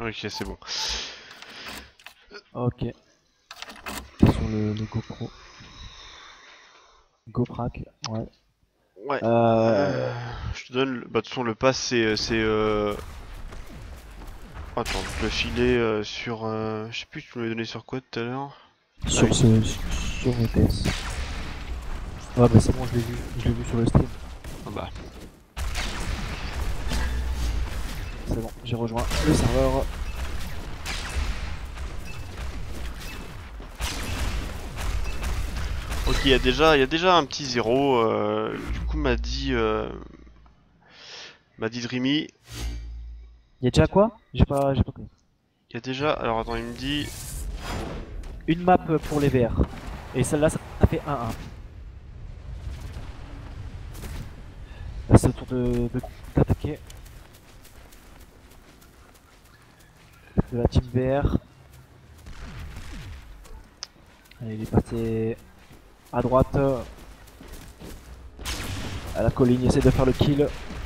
Ok, c'est bon. Ok. Sur le GoPro. GoPrac, ouais. Ouais. Je te donne. Bah, de toute façon, le pass, Attends, je vais le filer sur. Je sais plus, tu me l'as donné sur quoi tout à l'heure? Sur oui. sur OTS. Ouais, bah c'est bon, je l'ai vu sur le stream. Ah bah. C'est bon, j'ai rejoint le serveur. Ok, il y a déjà un petit zéro. Du coup, m'a dit Dreamy. Y'a déjà quoi? J'ai pas compris. Il y a déjà. Alors attends, il me dit. Une map pour les VR. Et celle-là, ça fait 1-1. Là, c'est au tour d'attaquer. De la team VR. Allez, il est passé à droite. À la colline, il essaie de faire le kill.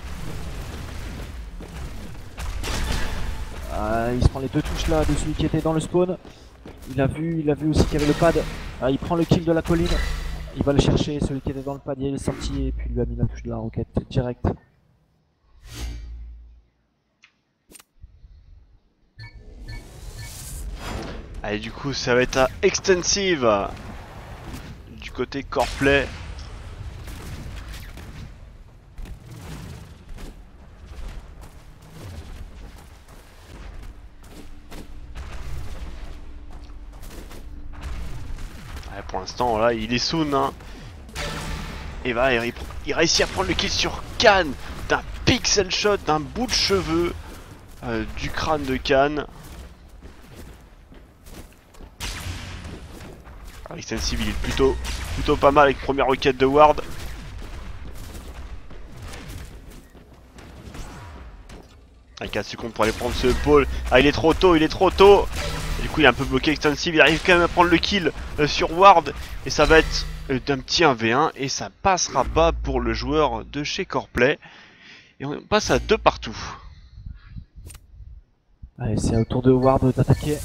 Ah, il se prend les deux touches là de celui qui était dans le spawn. Il a vu aussi qu'il y avait le pad. Ah, il prend le kill de la colline. Il va le chercher, celui qui était dans le pad, il est sorti et puis il lui a mis la touche de la roquette direct. Allez, du coup, ça va être à extensive du côté core play. Ouais, pour l'instant, là, il est soon. Hein. Et bah, il réussit à prendre le kill sur Khan d'un pixel shot, d'un bout de cheveux du crâne de Khan. Alors, extensive, il est plutôt pas mal avec première requête de Ward. Avec 4 secondes pour aller prendre ce pôle. Ah, il est trop tôt. Du coup, il est un peu bloqué extensive. Il arrive quand même à prendre le kill sur Ward. Et ça va être d'un petit 1v1. Et ça passera pas pour le joueur de chez Coreplay. Et on passe à 2 partout. Allez, c'est au tour de Ward d'attaquer.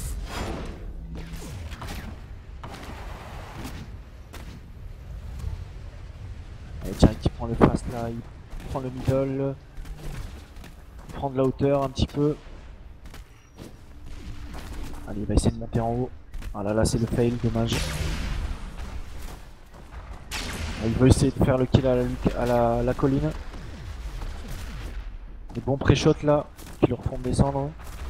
Allez, direct, il prend le fast là, il prend le middle. Il prend de la hauteur un petit peu. Allez, il va essayer de monter en haut. Ah là là, c'est le fail, dommage. Il veut essayer de faire le kill à la colline. Des bons pré-shots là, qui le refont descendre.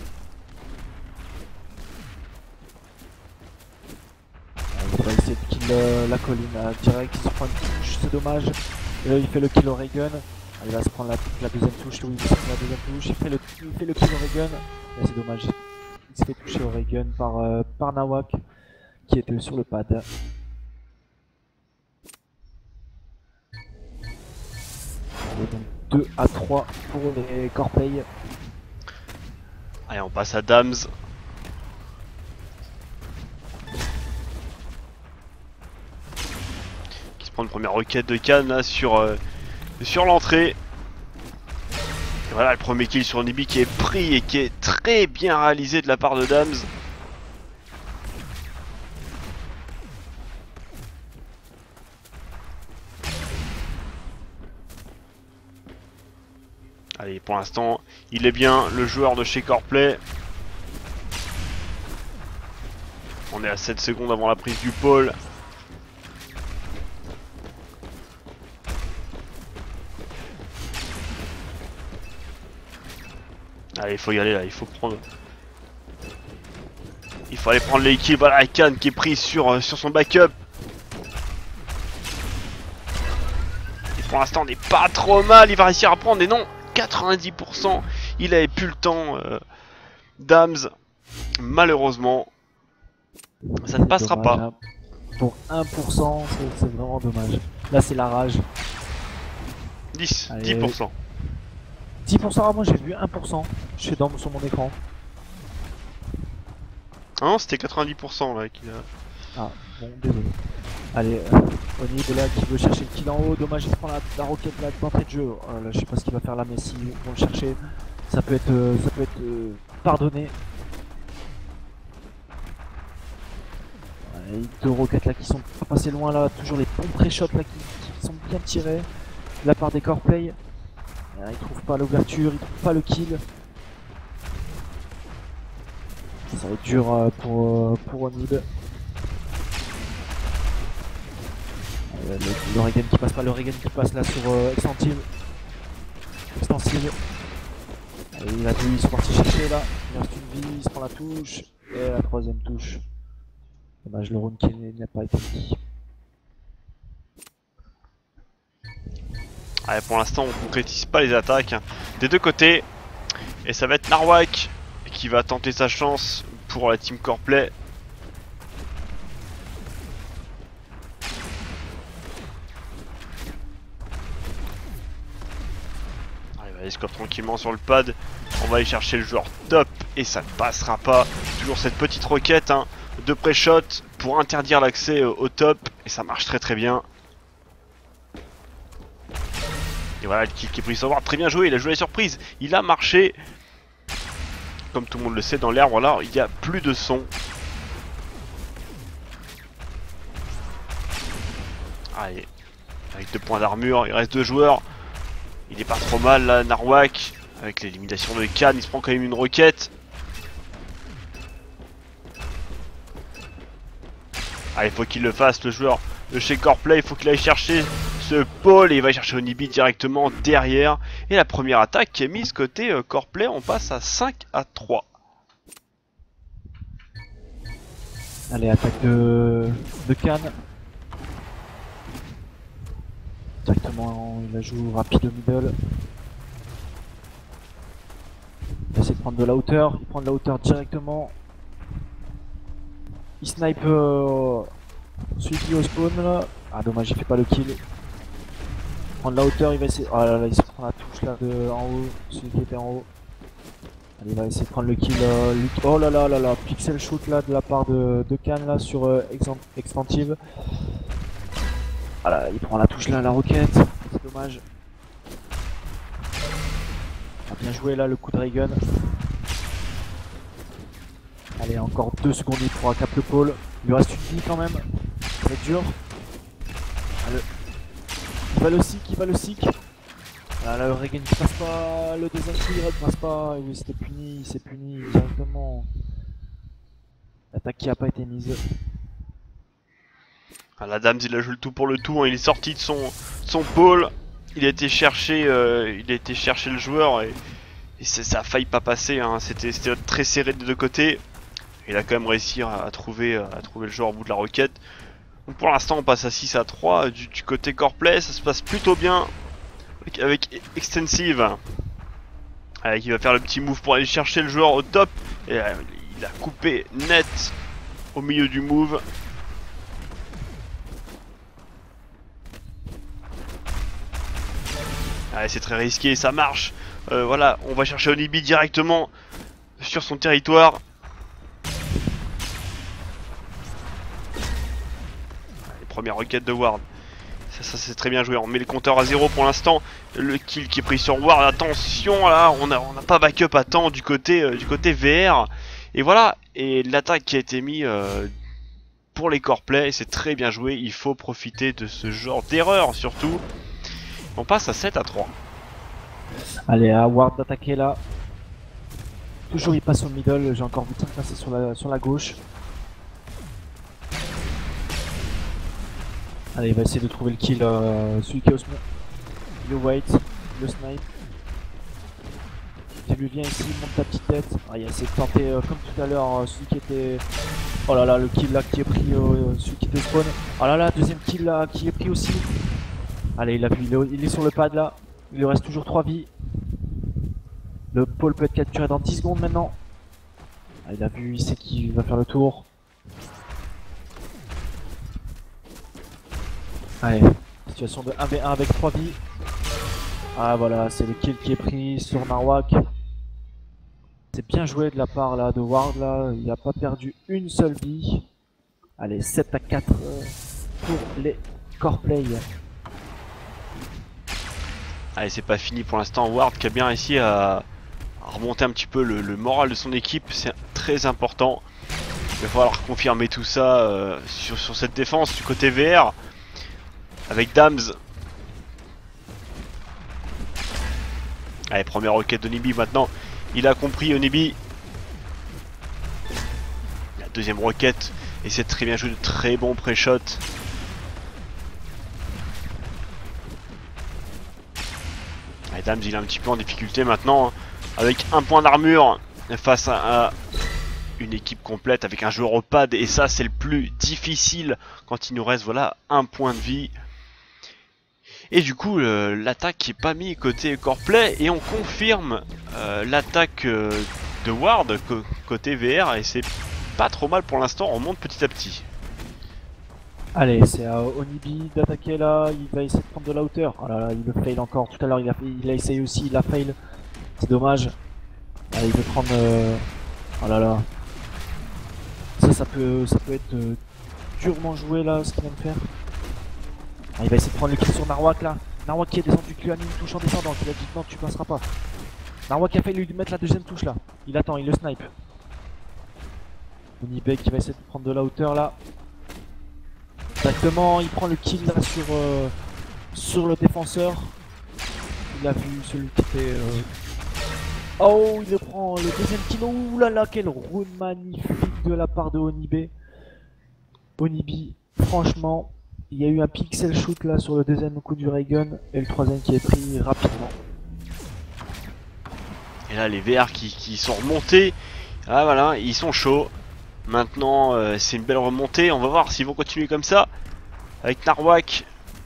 Il va essayer de kill la colline direct, il se prend une touche, c'est dommage. Et là, il fait le kill au Raygun. Il va se prendre la deuxième touche, oui, il se prend la deuxième touche, il fait le kill au Raygun. Mais c'est dommage, il se fait toucher au Raygun par Nawak, qui était sur le pad. Et donc 2 à 3 pour les Coreplay. Allez, on passe à Dams. Qui se prend une première requête de Khan là sur l'entrée. Et voilà le premier kill sur Nibi qui est pris et qui est très bien réalisé de la part de Dams. Allez, pour l'instant, il est bien le joueur de chez Coreplay. On est à 7 secondes avant la prise du pôle. Allez, il faut y aller là, il faut prendre. Il faut aller prendre les kills. Voilà, Khan qui est pris sur son backup. Et pour l'instant, on n'est pas trop mal. Il va réussir à prendre. Et non, 90%. Il avait plus le temps. Dams, malheureusement, ça ne passera dommage, pas. hein. Pour 1%, c'est vraiment dommage. Là, c'est la rage. 10, Allez. 10%. 10%, ah, moi j'ai vu 1%. Je suis sur mon écran. Ah non, c'était 90% là qu'il a. Ah, bon, désolé. Allez, Oni de là qui veut chercher le kill en haut. Dommage, il se prend la roquette là d'entrée de jeu. Là, je sais pas ce qu'il va faire là, mais s'ils vont le chercher, ça peut être pardonné. Et deux roquettes là qui sont pas passées loin là, toujours les bons pré-shots là qui sont bien tirés de la part des core play. Ils trouvent pas l'ouverture, ils trouvent pas le kill. Ça va être dur pour Onib. Le Regen qui passe pas, le Regen qui passe là sur Extensive. Allez, il a vu, ils sont partis chercher là. Il reste une vie, il se prend la touche. Et la troisième touche. Dommage, le round qui n'a pas été mis. Allez, pour l'instant, on concrétise pas les attaques des deux côtés. Et ça va être Narwak qui va tenter sa chance pour la team Coreplay. Allez, va aller score tranquillement sur le pad. On va aller chercher le joueur top et ça ne passera pas. Toujours cette petite roquette de pré-shot pour interdire l'accès au top. Et ça marche très bien. Et voilà, le kill qui est pris sur Ward, très bien joué, il a joué la surprise, il a marché. Comme tout le monde le sait, dans l'herbe, là, il n'y a plus de son. Allez, avec 2 points d'armure, il reste 2 joueurs. Il est pas trop mal là, Narwak. Avec l'élimination de Khan, il se prend quand même une roquette. Ah, il faut qu'il le fasse, le joueur de chez Coreplay, il faut qu'il aille chercher ce pôle et il va chercher Onibi directement derrière. Et la première attaque qui est mise côté Coreplay, on passe à 5-3. Allez, attaque de Khan. Directement, il la joue rapide au middle. Il essaie de prendre de la hauteur, il prend de la hauteur directement. Il snipe celui qui est au spawn là. Ah dommage, il fait pas le kill. Il prend de la hauteur, il va essayer. Oh là là, il se prend la touche là en haut, celui qui était en haut. Allez, il va essayer de prendre le kill. Oh là là là là, pixel shoot là de la part de Khan là sur Extensive. Voilà, il prend la touche là, la roquette. C'est dommage. Ah, bien joué là le coup de Raygun. Allez, encore 2 secondes, il pourra cap le pôle. Il lui reste une vie quand même. Ça va être dur. Allez. Il va le seek. Ah, là, le Regen qui passe pas. Le deuxième coup, il passe pas. Oui, c'était puni. Il s'est puni directement. L'attaque qui a pas été mise. Ah, la dame, il a joué le tout pour le tout. Il est sorti de son pôle. Il a été chercher, le joueur et ça a failli pas passer. C'était très serré des deux côtés. Il a quand même réussi à trouver le joueur au bout de la roquette. Donc pour l'instant on passe à 6-3 du côté Coreplay, ça se passe plutôt bien avec Extensive. Qui va faire le petit move pour aller chercher le joueur au top. Et il a coupé net au milieu du move. Allez, c'est très risqué, ça marche. Voilà, on va chercher Onibi directement sur son territoire. Première requête de Ward. Ça c'est très bien joué. On met le compteur à 0 pour l'instant. Le kill qui est pris sur Ward. Attention là, on n'a pas backup à temps du côté VR. Et voilà. Et l'attaque qui a été mise pour les Coreplay, c'est très bien joué. Il faut profiter de ce genre d'erreur surtout. On passe à 7-3. Allez, à Ward d'attaquer là. Toujours il passe au middle. J'ai encore vu ça passer sur la gauche. Allez, il va essayer de trouver le kill, celui qui est au smoke. Le white, le snipe. Tu lui viens ici, monte ta petite tête. Ah, il a essayé de tenter comme tout à l'heure, celui qui était... Oh là là, le kill là qui est pris, celui qui était spawn. Oh là là, deuxième kill là qui est pris aussi. Allez, il a vu, il est sur le pad là. Il lui reste toujours 3 vies. Le pôle peut être capturé dans 10 secondes maintenant. Ah, il a vu, il sait qu'il va faire le tour. Allez, situation de 1v1 avec 3 vies. Ah voilà, c'est le kill qui est pris sur Narwak. C'est bien joué de la part là de Ward là, il n'a pas perdu une seule vie. Allez, 7-4 pour les Coreplay. Allez, c'est pas fini pour l'instant. Ward qui a bien réussi à remonter un petit peu le moral de son équipe, c'est très important. Il va falloir confirmer tout ça sur cette défense du côté VR. Avec Dams. Allez, première roquette d'Onibi maintenant. Il a compris Onibi. La deuxième roquette. Et c'est très bien joué, de très bons pré-shots. Allez, Dams il est un petit peu en difficulté maintenant. Hein, avec un point d'armure face à une équipe complète avec un joueur au pad. Et ça c'est le plus difficile quand il nous reste voilà un point de vie. Et du coup l'attaque qui est pas mise côté Coreplay. Et on confirme l'attaque de Ward côté VR. Et c'est pas trop mal pour l'instant, on monte petit à petit. Allez, c'est à Onibi d'attaquer là, il va essayer de prendre de la hauteur. Oh là là, il le fail encore. Tout à l'heure il a essayé aussi, il a fail. C'est dommage. Allez, il veut prendre... Oh là là. Ça peut être durement joué là, ce qu'il vient de faire. Ah, il va essayer de prendre le kill sur Narwak là. Narwak qui est descendu, qui lui a mis une touche en descendant, qui a dit non, tu passeras pas. Narwak a failli lui mettre la deuxième touche là. Il attend, il le snipe. Onibi qui va essayer de prendre de la hauteur là. Exactement, il prend le kill là sur le défenseur. Il a vu celui qui était... Oh, il le prend, le deuxième kill. Ouh là là, quel run magnifique de la part de Onibi. Onibi, franchement, il y a eu un pixel shoot là sur le deuxième coup du Raygun et le troisième qui est pris rapidement. Et là les VR qui sont remontés. Ah voilà, ils sont chauds. Maintenant c'est une belle remontée. On va voir s'ils vont continuer comme ça. Avec Narwak.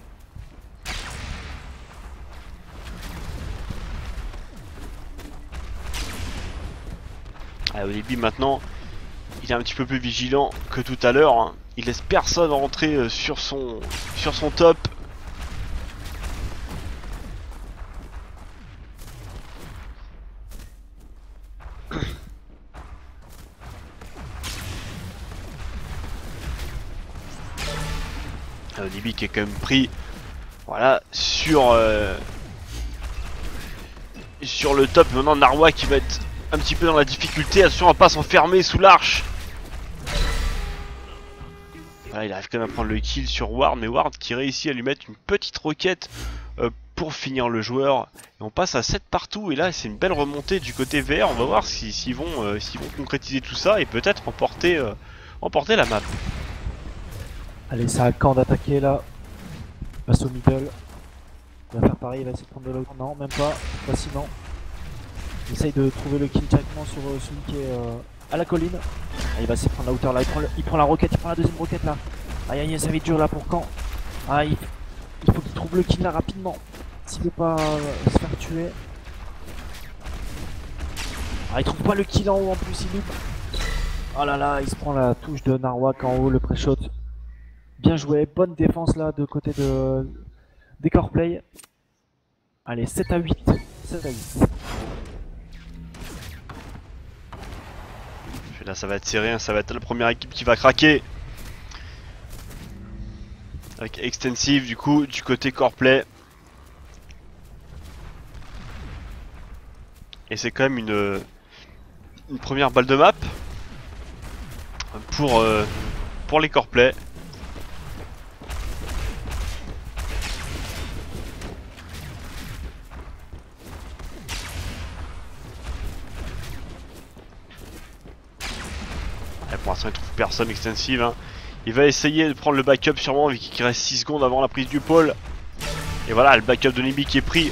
Au début maintenant, il est un petit peu plus vigilant que tout à l'heure. Hein. Il laisse personne rentrer sur son top. Onibi qui est quand même pris, voilà, sur le top. Maintenant Narwak qui va être un petit peu dans la difficulté, attention à pas s'enfermer sous l'arche. Voilà, il arrive quand même à prendre le kill sur Ward, mais Ward qui réussit à lui mettre une petite roquette pour finir le joueur. Et on passe à 7 partout, et là c'est une belle remontée du côté VR. On va voir s'ils vont concrétiser tout ça et peut-être remporter la map. Allez, c'est à Caen d'attaquer là. Il passe au middle. Il va faire pareil, il va essayer de prendre de l'autre. Non, même pas. Facilement. Il essaye de trouver le kill directement sur celui qui est à la colline. Ah, il va essayer de prendre la hauteur là. Il prend la roquette, il prend la deuxième roquette là. Aïe aïe, ça va être dur là pour Caen. Ah, il faut qu'il trouve le kill là rapidement. S'il veut pas se faire tuer. Ah, il trouve pas le kill en haut en plus, il loupe. Oh là là, il se prend la touche de Narwak en haut, le pré-shot. Bien joué, bonne défense là de côté des Coreplay. Allez, 7 à 8. 7 à 8. Là ça va être serré, hein. Ça va être la première équipe qui va craquer. Avec Extensive du coup du côté Coreplay. Et c'est quand même une première balle de map pour les Coreplay. Pour l'instant il trouve personne Extensive. Hein. Il va essayer de prendre le backup sûrement vu qu'il reste 6 secondes avant la prise du pôle. Et voilà le backup de Onibi qui est pris.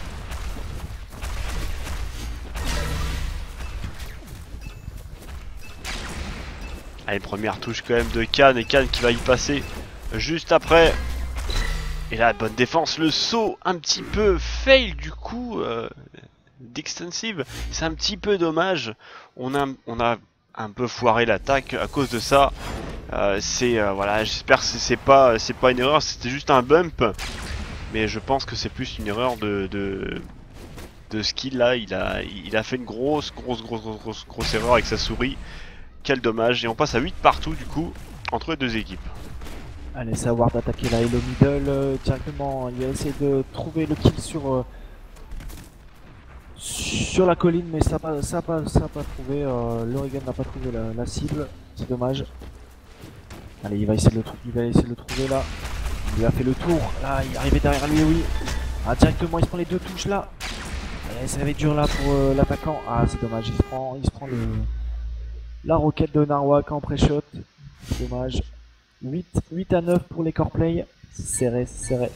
Allez, première touche quand même de Khan et Khan qui va y passer juste après. Et là bonne défense, le saut un petit peu fail du coup d'Extensive. C'est un petit peu dommage. On a un peu foiré l'attaque à cause de ça. Voilà, j'espère que c'est pas une erreur, c'était juste un bump. Mais je pense que c'est plus une erreur de skill là. Il a fait une grosse erreur avec sa souris. Quel dommage. Et on passe à 8 partout du coup entre les deux équipes. Allez, c'est à Ward d'attaquer là et le middle directement. Il va essayer de trouver le kill sur sur la colline, mais ça a pas trouvé. L'Oregon n'a pas trouvé la cible. C'est dommage. Allez, il va essayer de le trouver là. Il a fait le tour. Là, il est arrivé derrière lui, oui. Ah, directement, il se prend les deux touches là. Et ça va être dur là pour l'attaquant. Ah, c'est dommage. Il se prend la roquette de Narwhal en pré-shot. C'est dommage. 8 à 9 pour les core play. C'est serré.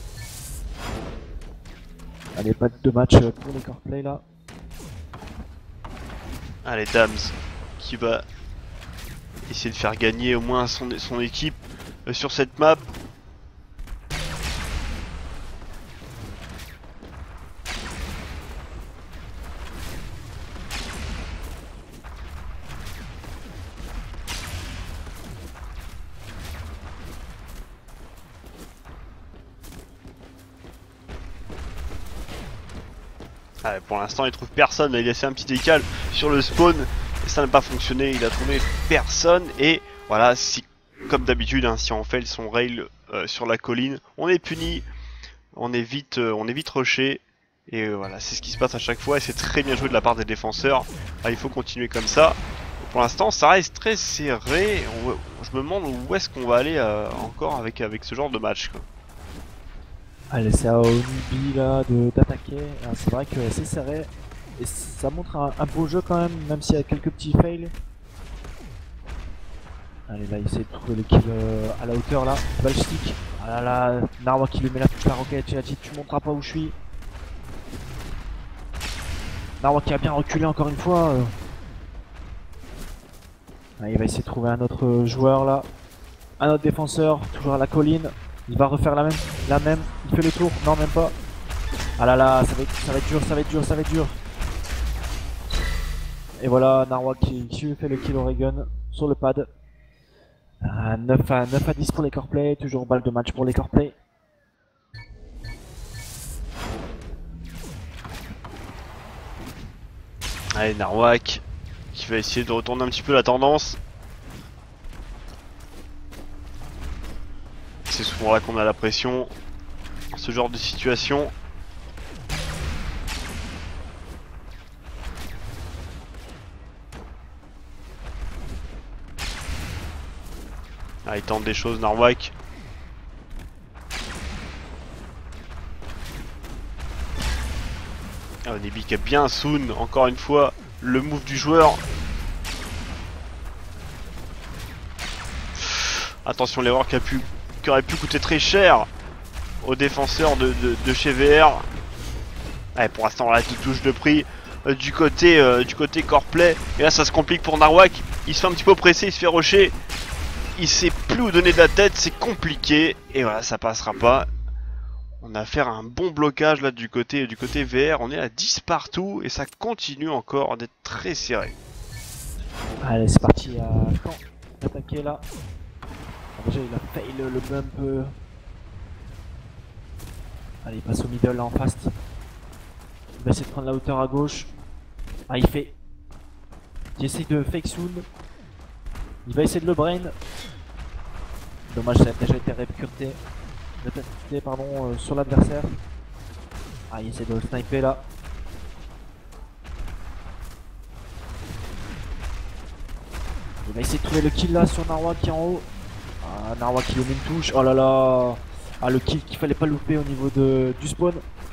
Allez, pas de match pour les core play là. Allez, Dams qui va essayer de faire gagner au moins son équipe sur cette map. Allez, pour l'instant il trouve personne, il a laissé un petit décal sur le spawn et ça n'a pas fonctionné, il a trouvé personne et voilà, si comme d'habitude hein, si on fait son rail sur la colline, on est puni, on est vite rushé et voilà, c'est ce qui se passe à chaque fois et c'est très bien joué de la part des défenseurs. Il faut continuer comme ça. Pour l'instant ça reste très serré, je me demande où est-ce qu'on va aller encore avec ce genre de match quoi. Allez, c'est à Onibi là d'attaquer. C'est vrai que c'est serré. Et ça montre un beau jeu quand même s'il y a quelques petits fails. Allez, là, il essaie de trouver le kill à la hauteur là. Ballstick. Ah là là, Narwhal qui lui met la touche la roquette. Il a dit tu montreras pas où je suis. Narwhal qui a bien reculé encore une fois. Allez, il va essayer de trouver un autre joueur là. Un autre défenseur, toujours à la colline. Il va refaire la même, il fait le tour, non même pas. Ah là là, ça va être dur. Et voilà, Narwhal qui fait le kill Oregon sur le pad. 9 à 10 pour les core play, toujours balle de match pour les core play. Allez, Narwhal qui va essayer de retourner un petit peu la tendance. C'est souvent là qu'on a la pression dans ce genre de situation. Ah, il tente des choses, Narwhal. Ah, Onibi qui a bien soon, encore une fois, le move du joueur. Attention, l'erreur qui aurait pu coûter très cher aux défenseurs de chez VR. Allez, pour l'instant, la touche de prix du côté core play. Et là, ça se complique pour Narwhal. Il se fait un petit peu presser, il se fait rusher. Il sait plus où donner de la tête, c'est compliqué. Et voilà, ça passera pas. On a affaire à un bon blocage là du côté VR. On est à 10 partout et ça continue encore d'être très serré. Allez, c'est parti à Caen d'attaquer là. Déjà, il a fail le bump. Allez, il passe au middle là en fast. Il va essayer de prendre la hauteur à gauche. Ah, il essaie de fake soon. Il va essayer de le brain. Dommage, ça a déjà été répercuté sur l'adversaire. Ah, il essaie de le sniper là. Il va essayer de trouver le kill là sur Narwhal qui est en haut. Ah, Narwhal qui lui met une touche. Oh là là. Ah, le kill qu'il fallait pas louper au niveau du spawn.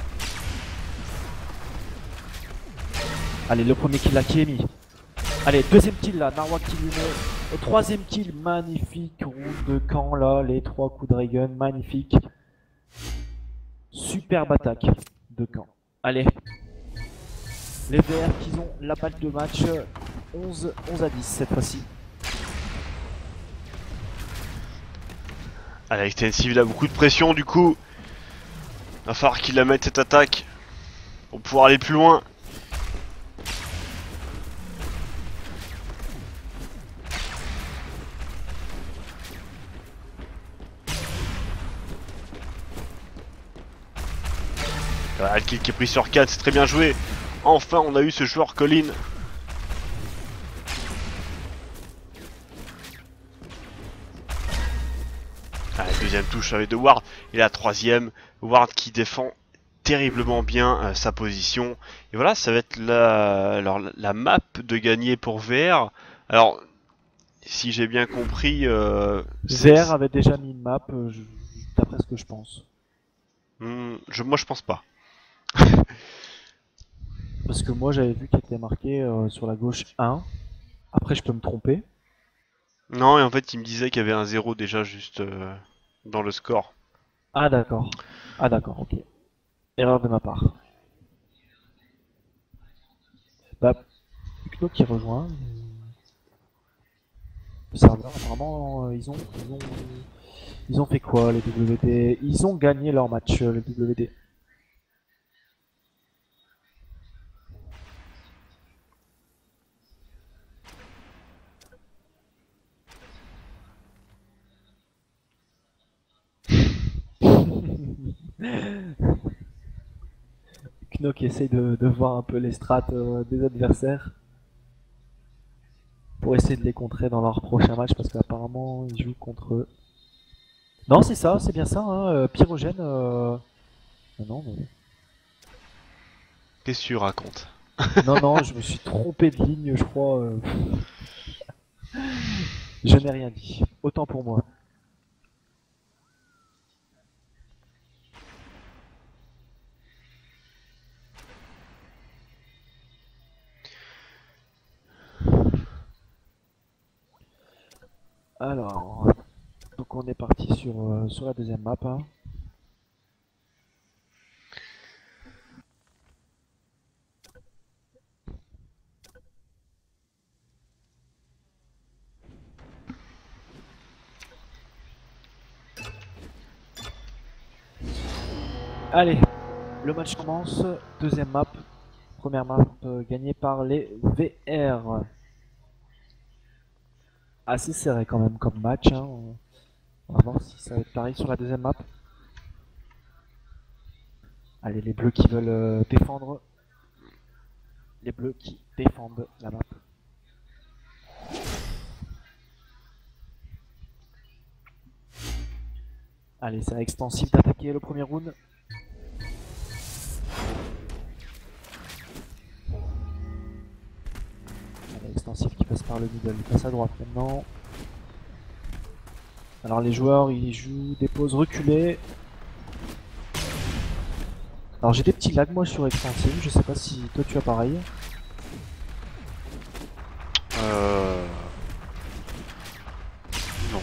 Allez, le premier kill là qui est mis. Allez, deuxième kill là, Narwhal qui lui met. Au troisième kill, magnifique round de camp là, les 3 coups de ray gun, magnifique. Superbe attaque de camp. Allez. Les VR qui ont la balle de match 11 à 10 cette fois-ci. Allez, Extensive, il a beaucoup de pression du coup. Il va falloir qu'il la mette cette attaque pour pouvoir aller plus loin. Voilà, le kill qui est pris sur 4, c'est très bien joué. Enfin, on a eu ce joueur Colin. Ah, la deuxième touche avec de Ward. Et la troisième, Ward qui défend terriblement bien sa position. Et voilà, ça va être la map de gagner pour VR. Alors, si j'ai bien compris, VR avait déjà mis une map, d'après ce que je pense. moi je pense pas. Parce que moi j'avais vu qu'il était marqué sur la gauche 1. Après je peux me tromper. Non, et en fait, il me disait qu'il y avait un 0 déjà juste dans le score. Ah d'accord. Ah d'accord, ok. Erreur de ma part. Bah, Kno qui rejoint. Le serveur, apparemment, ils ont fait quoi les WD? Ils ont gagné leur match, les WD. Kno qui essaye de voir un peu les strats des adversaires pour essayer de les contrer dans leur prochain match parce qu'apparemment ils jouent contre eux. Non, c'est ça, c'est bien ça, hein, Pyrogène. Non, mais... Qu'est-ce que tu racontes? non, non, je me suis trompé de ligne, je crois. Je n'ai rien dit. Autant pour moi. Alors, donc on est parti sur la deuxième map. Hein. Allez, le match commence. Deuxième map. Première map gagnée par les VR. Assez serré quand même comme match. Hein. On va voir si ça va être pareil sur la deuxième map. Allez, les bleus qui veulent défendre. Les bleus qui défendent la map. Allez, c'est extensif d'attaquer le premier round. Allez, extensif qui passe par le middle, il passe à droite maintenant. Alors les joueurs, ils jouent des pauses reculées. Alors j'ai des petits lags moi sur extensif, je sais pas si toi tu as pareil. Non.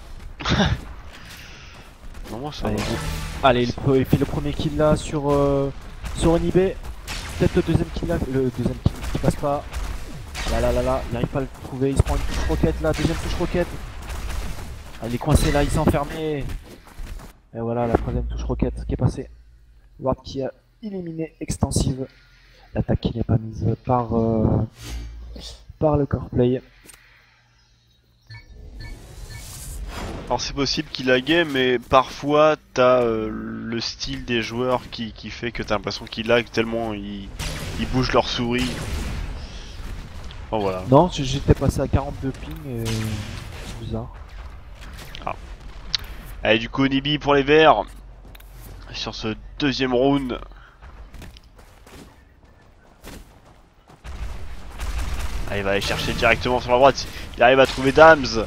Non, moi ça Allez, va. allez, il fait le premier kill là sur Onibé. Peut-être le deuxième kill là, le deuxième kill qui passe pas. Là, il n'arrive pas à le trouver, il se prend une touche roquette là, deuxième touche roquette. Ah, il est coincé là, il s'est enfermé. Et voilà la troisième touche roquette qui est passée. Ward qui a éliminé extensive. L'attaque qui n'est pas mise par le core play. Alors c'est possible qu'il laguait, mais parfois t'as le style des joueurs qui fait que t'as l'impression qu'ils lag tellement ils bougent leur souris. Oh voilà. Non, j'étais passé à 42 ping et c'est bizarre. Allez, du coup Onibi pour les verts sur ce deuxième round. Allez, il va aller chercher directement sur la droite. Il arrive à trouver Dams.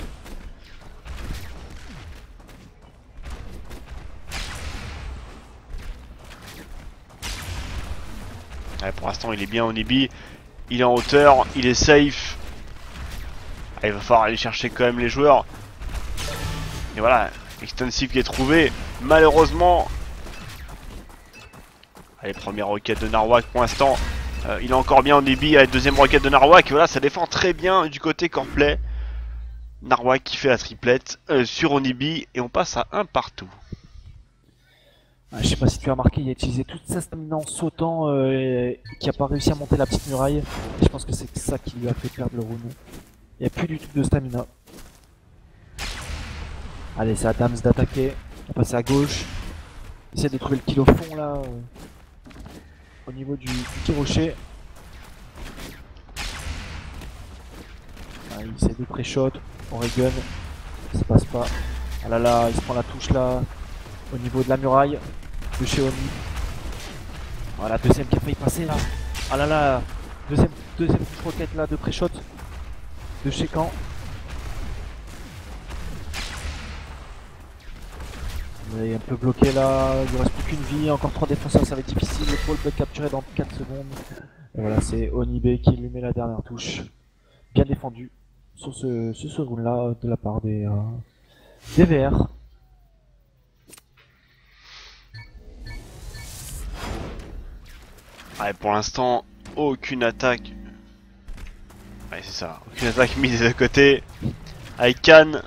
Allez, pour l'instant il est bien Onibi. Il est en hauteur, il est safe. Allez, il va falloir aller chercher quand même les joueurs. Et voilà, Extensive qui est trouvé. Malheureusement. Allez, première roquette de Narwhal pour l'instant. Il est encore bien Onibi. Allez, deuxième roquette de Narwhal. Voilà, ça défend très bien du côté Coreplay. Narwhal qui fait la triplette sur Onibi. Et on passe à un partout. Je sais pas si tu as remarqué, il a utilisé toute sa stamina en sautant et qui a pas réussi à monter la petite muraille. Et je pense que c'est ça qui lui a fait perdre le round. Il n'y a plus du tout de stamina. Allez, c'est à Dams d'attaquer. On va passer à gauche. Essayer de trouver le kill au fond là. Au niveau du petit rocher. Ah, il essaie de pré-shot. Oregon. Ça passe pas. Ah là là, il se prend la touche là. Au niveau de la muraille. De chez Oni. Voilà, deuxième qui a failli passer là. Ah là là, deuxième roquette là de pré-shot de chez Caen. Il est un peu bloqué là, il ne reste plus qu'une vie, encore 3 défenseurs, ça va être difficile. Le pôle peut être capturé dans 4 secondes. Et voilà, c'est Onibé qui lui met la dernière touche. Bien défendu sur ce round là de la part des VR. Ouais, pour l'instant, aucune attaque. Ouais, c'est ça, aucune attaque mise de côté. Avec Cannes.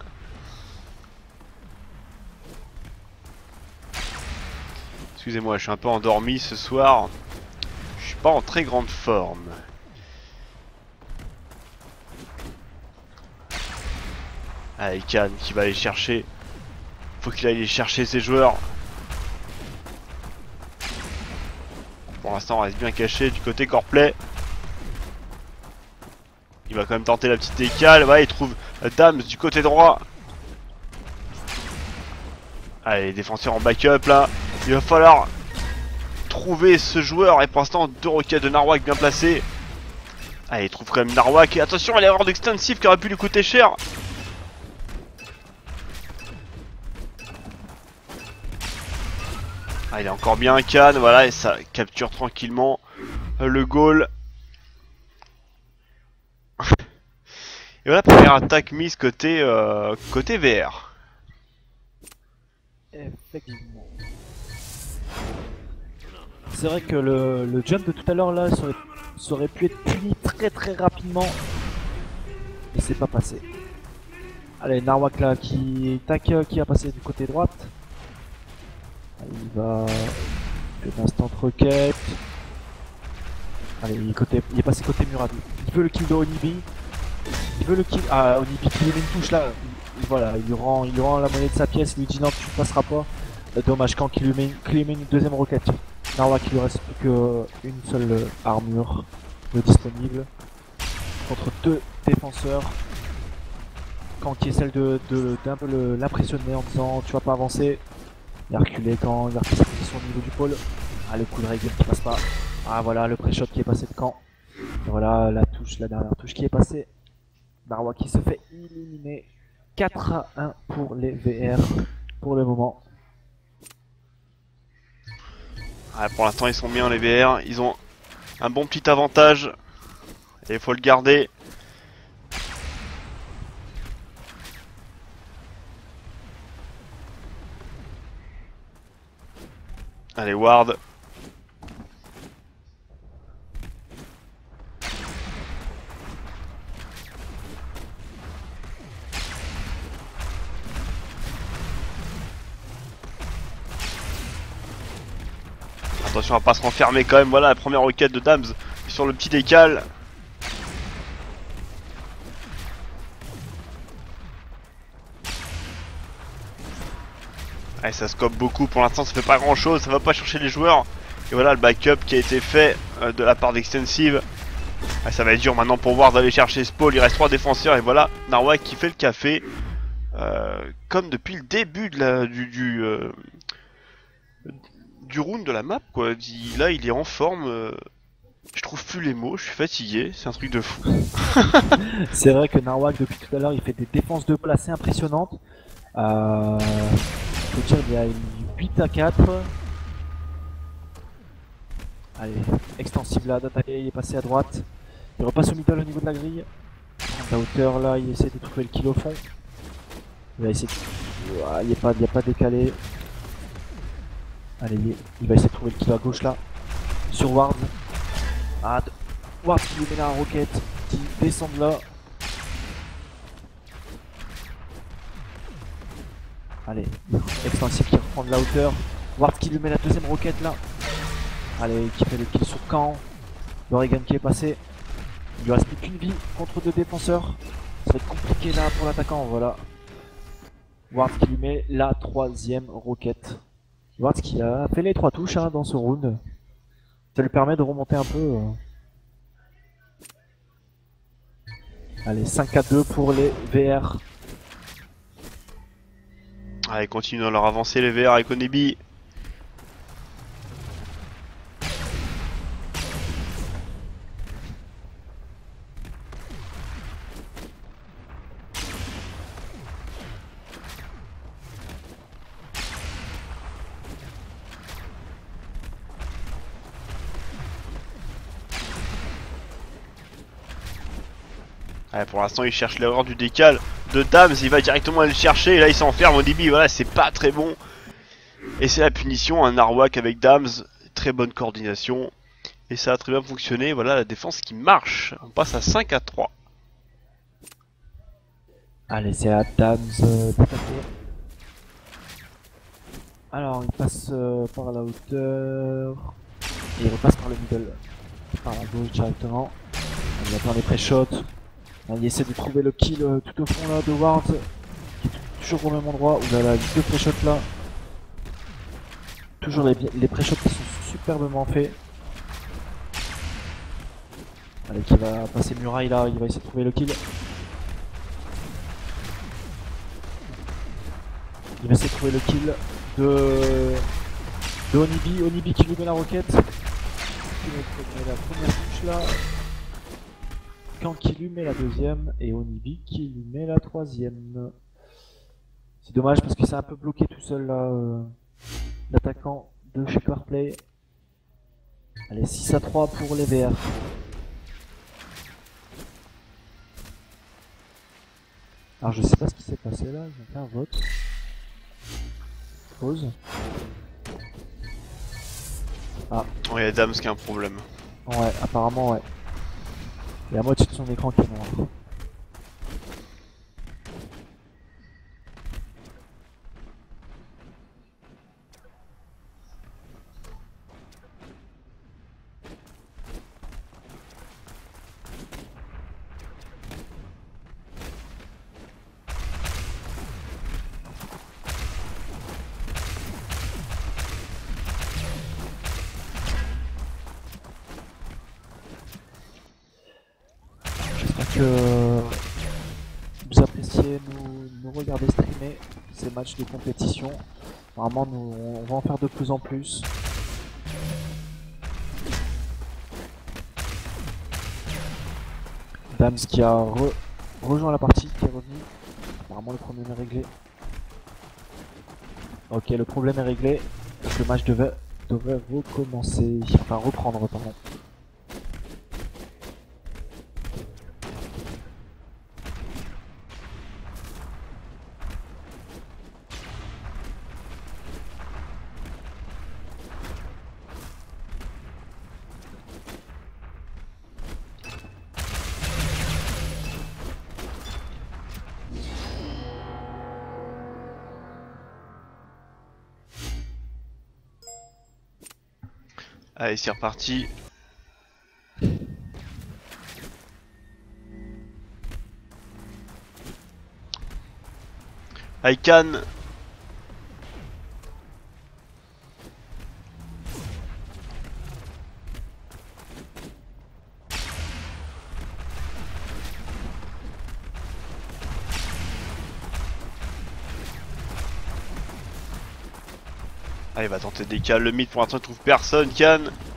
Excusez-moi, je suis un peu endormi ce soir. Je suis pas en très grande forme. Allez, Cannes qui va aller chercher. Faut qu'il aille chercher ses joueurs. Pour l'instant, on reste bien caché du côté Coreplay. Il va quand même tenter la petite décale. Ouais, il trouve Dams du côté droit. Allez, les défenseurs en backup là. Il va falloir trouver ce joueur. Et pour l'instant, 2 roquettes de Narwhal bien placées. Allez, il trouve quand même Narwhal. Et attention à l'erreur d'extensive qui aurait pu lui coûter cher. Ah, il est encore bien un Cannes, voilà, et ça capture tranquillement le goal. Et voilà, première attaque mise côté VR. Effectivement. C'est vrai que le jump de tout à l'heure là ça aurait pu être puni très rapidement. Mais c'est pas passé. Allez, Narwhal là qui a passé du côté droite. Il va faire instant requête. Allez, il est passé côté Murad. Il veut le kill de Onibi. Il veut le kill. Ah, Onibi qui lui met une touche là. Voilà, il lui rend la monnaie de sa pièce. Il lui dit non, tu ne passeras pas. Dommage quand il lui met une deuxième roquette. Narwhal qui lui reste plus qu'une seule armure disponible contre 2 défenseurs. Quand qui essaie d'un peu l'impressionner en disant tu vas pas avancer. Il a reculé quand il a repris sa position au niveau du pôle. Ah, le coup de règle qui passe pas. Ah, voilà le pré-shot qui est passé de camp. Et voilà la dernière touche qui est passée. Narwhal qui se fait éliminer. 4-1 pour les VR pour le moment. Ouais, pour l'instant, ils sont bien les VR. Ils ont un bon petit avantage. Et il faut le garder. Allez, Ward. Attention à pas se renfermer quand même. Voilà la première roquette de Dams sur le petit décal. Ouais, ça scope beaucoup. Pour l'instant, ça fait pas grand chose. Ça va pas chercher les joueurs. Et voilà le backup qui a été fait de la part d'Extensive. Ouais, ça va être dur maintenant pour Ward d'aller chercher ce pôle. Il reste 3 défenseurs. Et voilà Narwhal qui fait le café. Comme depuis le début de du round de la map quoi. Là il est en forme. Je trouve plus les mots, je suis fatigué, c'est un truc de fou. C'est vrai que Narwhal depuis tout à l'heure il fait des défenses de pôle assez impressionnantes. Faut dire il y a 8-4. Allez, extensive là d'attaquer, il est passé à droite. Il repasse au middle au niveau de la grille. À hauteur là, il essaie de trouver le kill au fond. Il va essayer de... il n'est pas décalé. Allez, il va essayer de trouver le kill à gauche là. Sur Ward. Ah, Ward qui lui met la roquette. Qui descend de là. Allez, extensif qui reprend de la hauteur. Ward qui lui met la deuxième roquette là. Allez, qui fait le kill sur camp. L'Oregon qui est passé. Il lui reste plus qu'une vie contre 2 défenseurs. Ça va être compliqué là pour l'attaquant, voilà. Ward qui lui met la 3ème roquette. Ward qui a fait les 3 touches hein, dans ce round. Ça lui permet de remonter un peu. Allez, 5-2 pour les VR. Allez, continuent dans leur avancée les VR avec Onibi. Ouais, pour l'instant, il cherche l'erreur du décal de Dams. Il va directement aller le chercher. Et là, il s'enferme au début. Voilà, c'est pas très bon. Et c'est la punition. Un Narwhal avec Dams. Très bonne coordination. Et ça a très bien fonctionné. Voilà la défense qui marche. On passe à 5 à 3. Allez, c'est à Dams d'attaquer. Alors, il passe par la hauteur. Et il repasse par le middle. Par la gauche directement. Il attend les pré-shots. Il essaie de trouver le kill tout au fond là de Ward. Qui est toujours au même endroit. Ouh là là, les deux pré-shots là. Toujours les pré-shots qui sont superbement faits. Allez, qui va passer muraille là, il va essayer de trouver le kill. Il va essayer de trouver le kill de Onibi. Onibi qui lui met la roquette. Qui met la première touche là. Quand qui lui met la deuxième. Et Onibi qui lui met la troisième. C'est dommage parce que c'est un peu bloqué tout seul là. L'attaquant de chez Powerplay. Allez, 6 à 3 pour les VR. Alors je sais pas ce qui s'est passé là, ils ont fait un vote. Pause. Ah. Ouais, il y a Dams qui a un problème. Ouais, apparemment ouais. Il y a la moitié de son écran qui est noir. J'espère que vous appréciez nous regarder streamer ces matchs de compétition. Normalement on va en faire de plus en plus. Dams qui a rejoint la partie, qui est revenu. Apparemment le problème est réglé. Ok, le problème est réglé. Donc le match devait recommencer. Enfin reprendre, pardon. Allez, c'est reparti. Aikan. Ah, il va tenter des cales. Le mid pour l'instant il trouve personne. Can.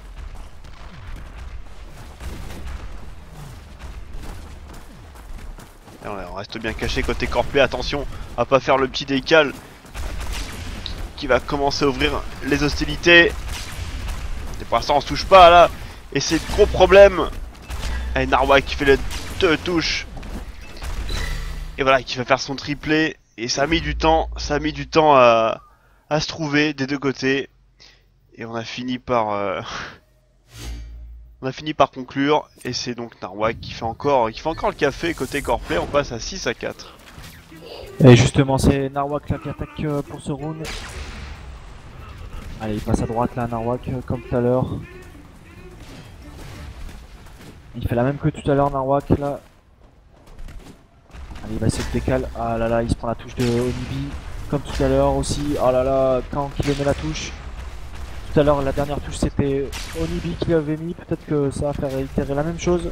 On reste bien caché côté Corplay. Attention à pas faire le petit décal qui va commencer à ouvrir les hostilités. Et pour l'instant on se touche pas là. Et c'est gros problème. Allez, Narwhal qui fait les deux touches. Et voilà, qui va faire son triplé. Et ça a mis du temps. Ça a mis du temps à se trouver des deux côtés. Et on a fini par conclure. Et c'est donc Narwhal qui fait encore le café côté Corplay. On passe à 6 à 4. Et justement c'est Narwhal là qui attaque pour ce round. Allez, il passe à droite là Narwhal comme tout à l'heure. Il fait la même que tout à l'heure Narwhal là. Allez, il va essayer de décaler. Ah là là, il se prend la touche de Onibi. Comme tout à l'heure aussi. Oh là là, quand il met la touche. Tout à l'heure, la dernière touche, c'était Onibi qui l'avait mis. Peut-être que ça va faire réitérer la même chose.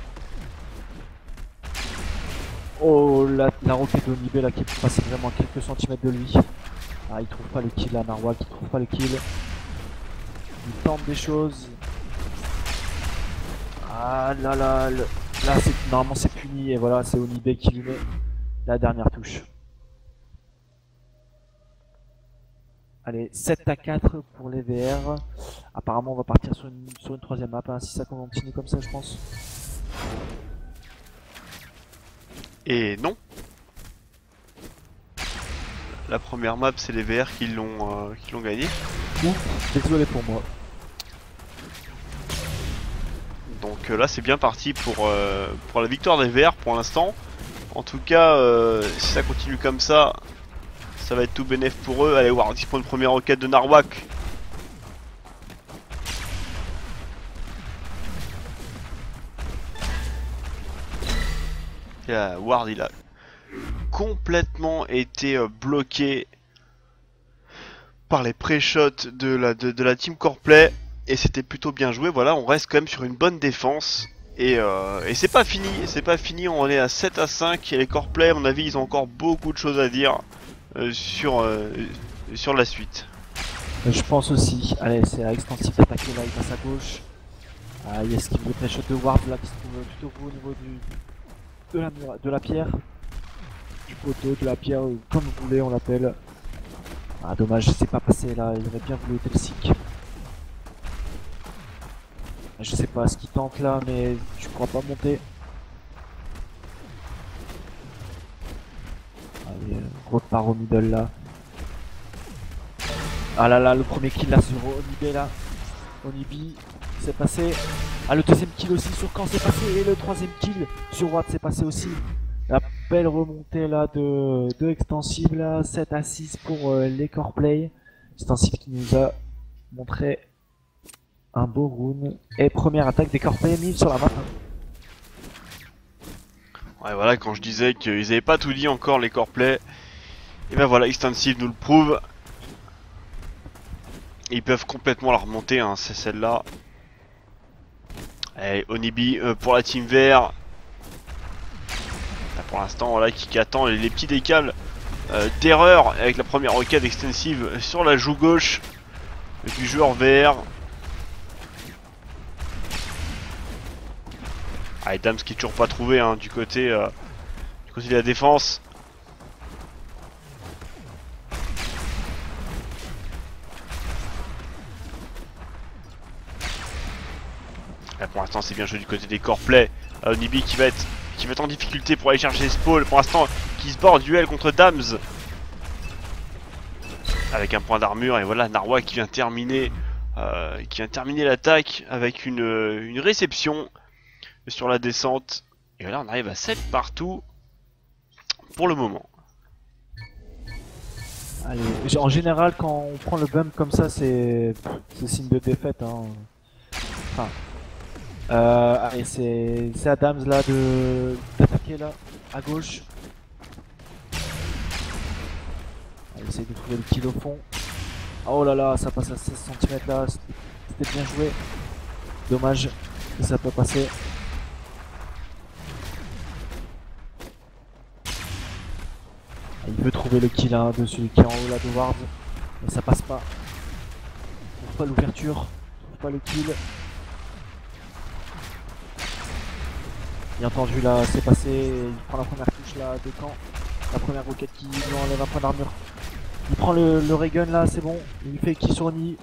Oh, la roquette d'Onibi là qui est passée vraiment à quelques centimètres de lui. Ah, il trouve pas le kill là, Narwhal qui trouve pas le kill. Il tente des choses. Ah là là, là normalement c'est puni et voilà, c'est Onibi qui lui met la dernière touche. Allez, 7 à 4 pour les VR. Apparemment on va partir sur une troisième map, hein, si ça continue comme ça je pense. Et non. La première map, c'est les VR qui l'ont gagné. Désolé pour moi. Donc là, c'est bien parti pour la victoire des VR pour l'instant. En tout cas, si ça continue comme ça va être tout bénef pour eux. Allez, Ward, il prend une première roquette de Narwhal. Et là, Ward, il a complètement été bloqué par les pré-shots de la team Coreplay. Et c'était plutôt bien joué. Voilà, on reste quand même sur une bonne défense. Et c'est pas fini, on est à 7 à 5 et les Coreplay, à mon avis, ils ont encore beaucoup de choses à dire sur la suite. Je pense aussi. Allez, c'est extensif d'attaquer là, il passe à gauche. Ah, il esquive le pré-shot de Ward là qui se trouve plutôt haut au niveau de la pierre. Du poteau, de la pierre, comme vous voulez, on l'appelle. Ah, dommage, c'est pas passé là, il aurait bien voulu être le sick. Je sais pas ce qu'il tente là, mais je crois pas monter. Allez, repart au middle là. Ah là là, le premier kill là sur Onibi là. Onibi, c'est passé. Ah, le deuxième kill aussi sur Caen c'est passé. Et le troisième kill sur Watt c'est passé aussi. La belle remontée là de Extensive là. 7 à 6 pour les Coreplay. Extensive qui nous a montré un beau rune. Et première attaque des Coreplay mise sur la map. Ouais, voilà, quand je disais qu'ils avaient pas tout dit encore les Coreplay, et ben voilà, Extensive nous le prouve. Et ils peuvent complètement la remonter, hein, c'est celle-là. Allez, Onibi pour la team vert. Là, pour l'instant, voilà, qui attend les petits décals d'erreur avec la première roquette extensive sur la joue gauche du joueur vert. Allez, Dams qui est toujours pas trouvé hein, du côté de la défense. Là, pour l'instant c'est bien joué du côté des Coreplay. Onibi qui va être en difficulté pour aller chercher Spawn. Pour l'instant qui se bat en duel contre Dams. Avec un point d'armure et voilà Narwhal qui vient terminer l'attaque avec une réception sur la descente. Et là on arrive à 7 partout pour le moment. Allez, en général quand on prend le bump comme ça c'est signe de défaite hein. Enfin, allez c'est Adams là d'attaquer là à gauche. Allez, essaye de trouver le kill au fond. Oh là là, ça passe à 16 cm là, c'était bien joué. Dommage que ça peut passer. Il veut trouver le kill hein, de celui qui est en haut là de Ward, mais ça passe pas. Il trouve pas l'ouverture, il trouve pas le kill. Bien entendu là, c'est passé, il prend la première touche là de Caen. La première roquette qui lui enlève un point d'armure. Il prend le ray gun là, c'est bon. Il fait qui sur Ni.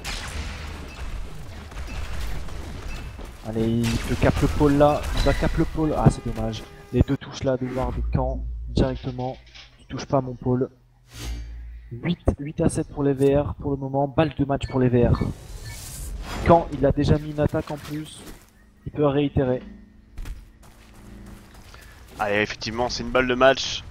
Allez, il peut cap le pôle là. Il va cap le pôle. Ah, c'est dommage. Les deux touches là de Ward de Caen directement. Tu touches pas mon pôle. 8 à 7 pour les VR pour le moment. Balle de match pour les VR. Caen, il a déjà mis une attaque en plus. Il peut réitérer. Allez, effectivement, c'est une balle de match.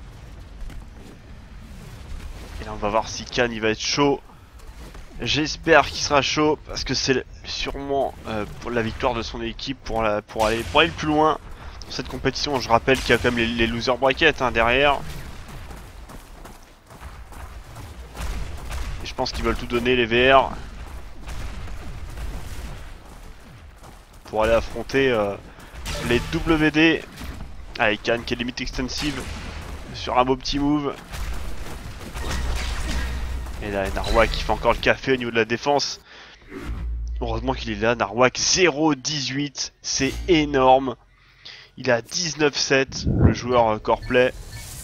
Et là, on va voir si Khan il va être chaud. J'espère qu'il sera chaud parce que c'est sûrement pour la victoire de son équipe pour aller le plus loin dans cette compétition. Je rappelle qu'il y a quand même les loser brackets hein, derrière. Et je pense qu'ils veulent tout donner les VR pour aller affronter les WD. Avec Khan qui est limite extensive sur un beau petit move. Et là Narwhal qui fait encore le café au niveau de la défense. Heureusement qu'il est là, Narwhal 0-18, c'est énorme. Il a 19-7, le joueur Coreplay.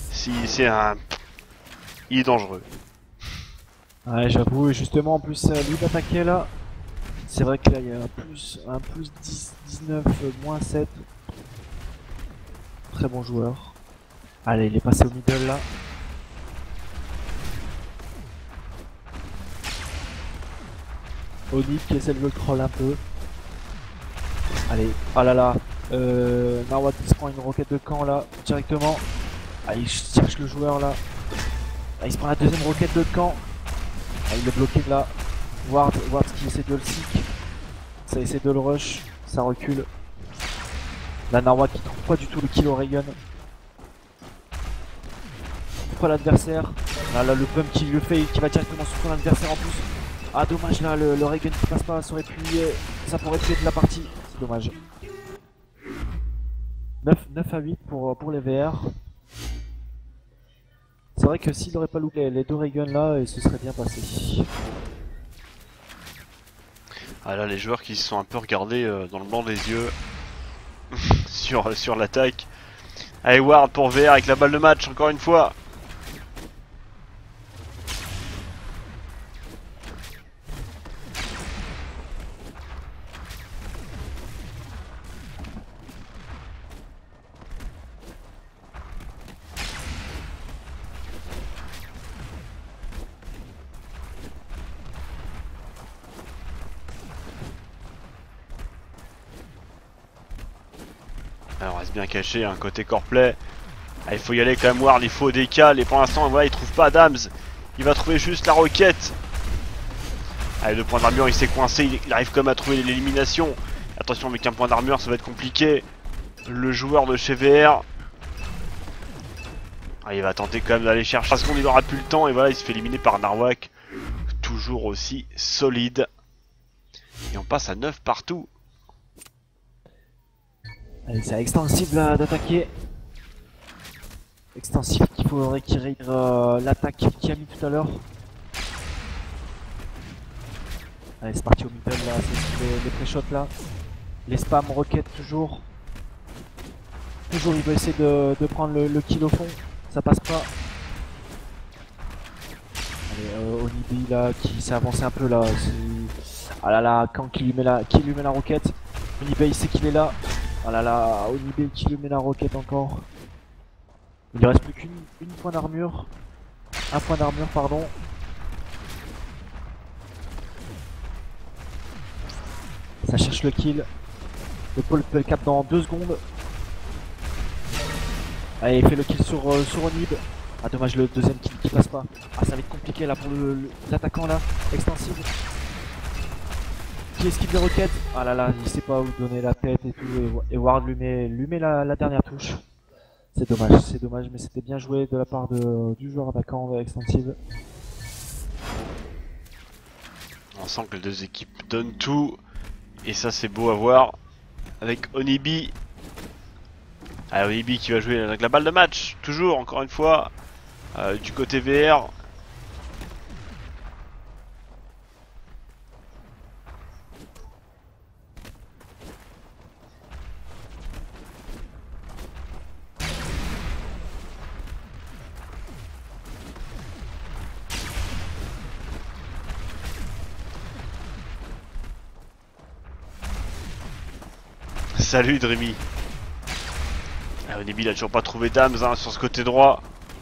Il est dangereux. Ouais, j'avoue, et justement en plus lui d'attaquer là. C'est vrai que là il y a un plus 10, 19, moins 7. Très bon joueur. Allez, il est passé au middle là. Oni qui essaie de le troll un peu. Allez, oh là là. Narwhal qui se prend une roquette de camp là, directement. Allez, il cherche le joueur là. Ah, il se prend la deuxième roquette de camp. Ah, il est bloqué là. Ward qui essaie de le seek. Ça essaie de le rush. Ça recule. La Narwhal qui trouve pas du tout le kill au Raygun. Pas l'adversaire. Là, le bump qui le fait, qui va directement sur son adversaire en plus. Ah dommage là, le Raygun qui passe pas, ça aurait pu, ça pourrait tuer de la partie. C'est dommage. 9 à 8 pour les VR. C'est vrai que s'il n'aurait pas loupé les deux Rayguns là, il se serait bien passé. Ah là, les joueurs qui se sont un peu regardés dans le blanc des yeux sur l'attaque. Allez, Ward pour VR avec la balle de match, encore une fois. Alors, on reste bien caché, un côté core play. Ah, il faut y aller quand même, Ward, il faut décal. Et pour l'instant, voilà, il trouve pas Adams. Il va trouver juste la roquette. Allez, 2 points d'armure, il s'est coincé. Il arrive quand même à trouver l'élimination. Attention, avec un point d'armure, ça va être compliqué. Le joueur de chez VR. Ah, il va tenter quand même d'aller chercher. 3 secondes, il aura plus le temps. Et voilà, il se fait éliminer par Narwhal. Toujours aussi solide. Et on passe à 9 partout. Allez, c'est extensive d'attaquer. Extensif qu'il faudrait qu'il l'attaque qu'il a mis tout à l'heure. Allez, c'est parti au middle là, c'est les pré-shots là. Les spams roquettes toujours. Toujours il veut essayer de prendre le kill au fond. Ça passe pas. Allez, Onibi là qui s'est avancé un peu là. Ah là là, quand qui lui met la roquette. Onibi il sait qu'il est là. Ah là là, Onibi qui lui met la roquette encore. Il ne reste plus qu'une point d'armure. Un point d'armure, pardon. Ça cherche le kill. Le Paul peut le cap dans 2 secondes. Allez, il fait le kill sur Onib. Ah dommage, le deuxième kill qui passe pas. Ah, ça va être compliqué là pour l'attaquant là. Extensive. Qui esquive les roquettes. Ah là là, il sait pas où donner la tête et tout. Et Ward lui met la dernière touche. C'est dommage, mais c'était bien joué de la part du joueur attaquant Extensive. On sent que les deux équipes donnent tout. Et ça, c'est beau à voir. Avec Onibi. Ah, Onibi qui va jouer avec la balle de match. Toujours, encore une fois. Du côté VR. Salut Dreamy. Ah, Onibi il a toujours pas trouvé d'âmes hein, sur ce côté droit.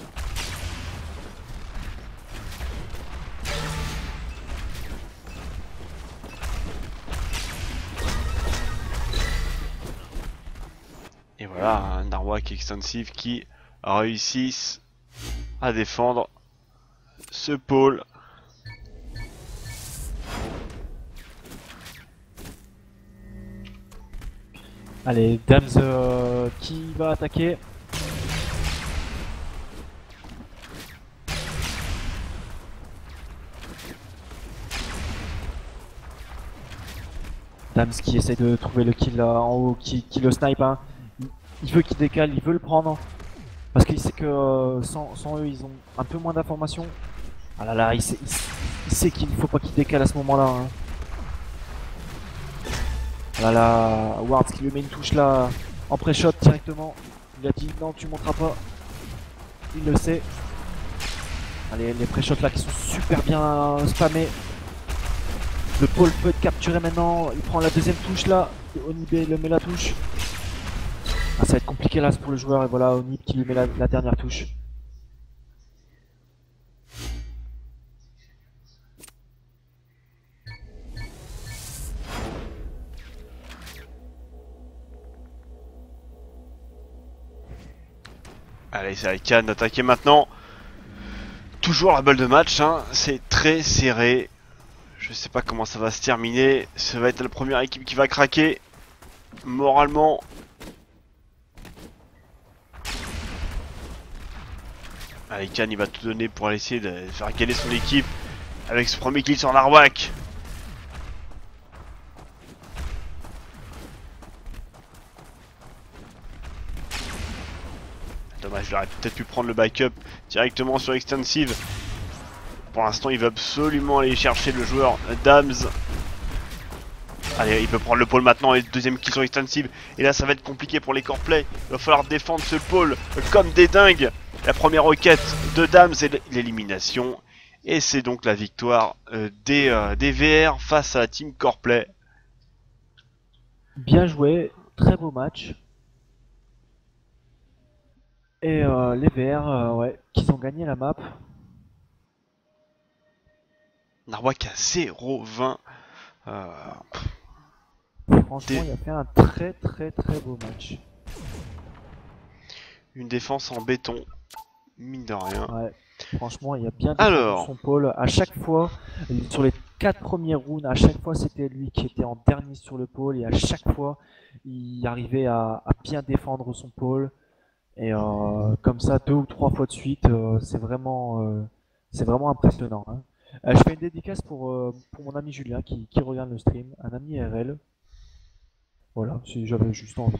Et voilà, un Narwhal Extensive qui réussit à défendre ce pôle. Allez, Dams qui va attaquer. Dams qui essaie de trouver le kill là en haut, qui le snipe. Hein. Il veut qu'il décale, il veut le prendre. Parce qu'il sait que sans eux, ils ont un peu moins d'informations. Ah là là, il sait qu'il ne faut pas qu'il décale à ce moment-là. Hein. Là là, Ward qui lui met une touche là en pré-shot directement. Il a dit non, tu monteras pas. Il le sait. Allez, les pré-shots là qui sont super bien spammés. Le Paul peut être capturé maintenant. Il prend la deuxième touche là. Onibe le met la touche. Ah, ça va être compliqué là pour le joueur et voilà Onip qui lui met la dernière touche. Allez, c'est à Khan d'attaquer maintenant. Toujours la balle de match, hein. C'est très serré. Je sais pas comment ça va se terminer. Ça va être la première équipe qui va craquer. Moralement. Allez, Khan il va tout donner pour essayer de faire gagner son équipe. Avec ce premier kill sur Narwhal. Dommage, j'aurais peut-être pu prendre le backup directement sur Extensive. Pour l'instant, il veut absolument aller chercher le joueur Dams. Allez, il peut prendre le pôle maintenant et deuxième kill sur Extensive. Et là, ça va être compliqué pour les core play. Il va falloir défendre ce pôle comme des dingues. La première roquette de Dams et l'élimination. Et c'est donc la victoire des VR face à la team core play. Bien joué, très beau match. Et les VR, ouais, qui ont gagné la map. Narwhal à 0-20. Franchement, il a fait un très beau match. Une défense en béton. Mine de rien. Ouais, franchement, il a bien défendu son pôle. À chaque fois, sur les 4 premiers rounds, à chaque fois, c'était lui qui était en dernier sur le pôle. Et à chaque fois, il arrivait à bien défendre son pôle. Et comme ça, 2 ou 3 fois de suite, c'est vraiment impressionnant. Hein. Je fais une dédicace pour mon ami Julien qui regarde le stream, un ami RL. Voilà, si j'avais juste envie.